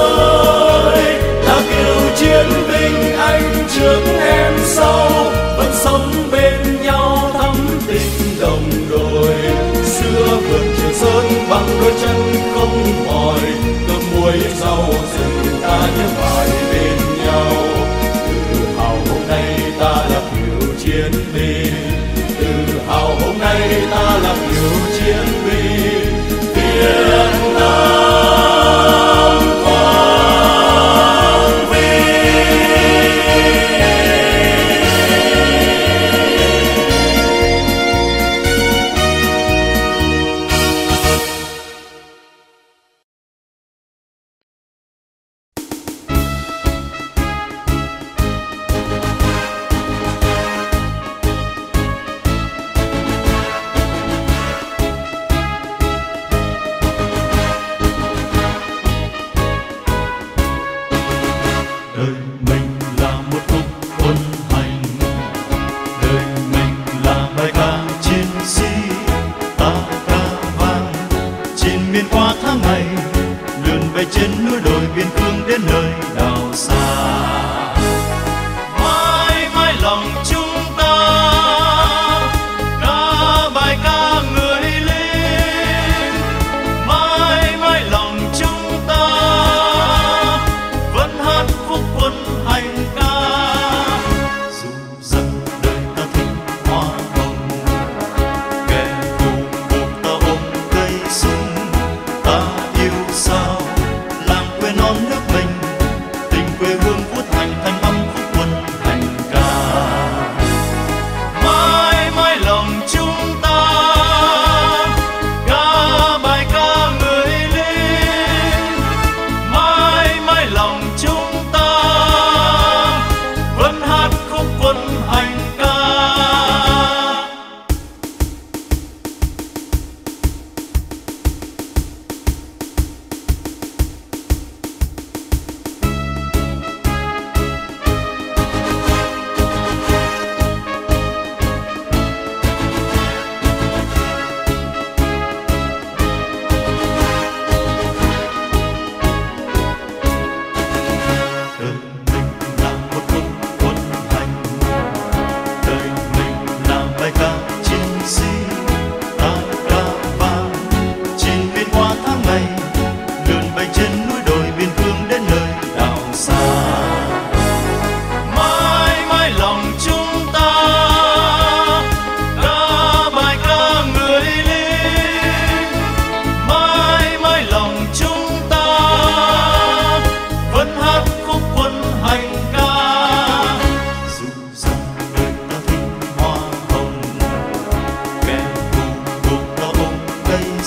ơi, là cựu chiến binh anh trước em sau, vẫn sống bên nhau thắm tình đồng đội. Xưa vượt chiều sơn bằng đôi chân không mỏi, cơm muối rau rừng ta nhớ mãi bên nhau. Tự hào hôm nay ta là cựu chiến binh, tự hào hôm nay ta là cựu chiến binh. Việt Nam quang vinh. Sao làm quê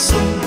sông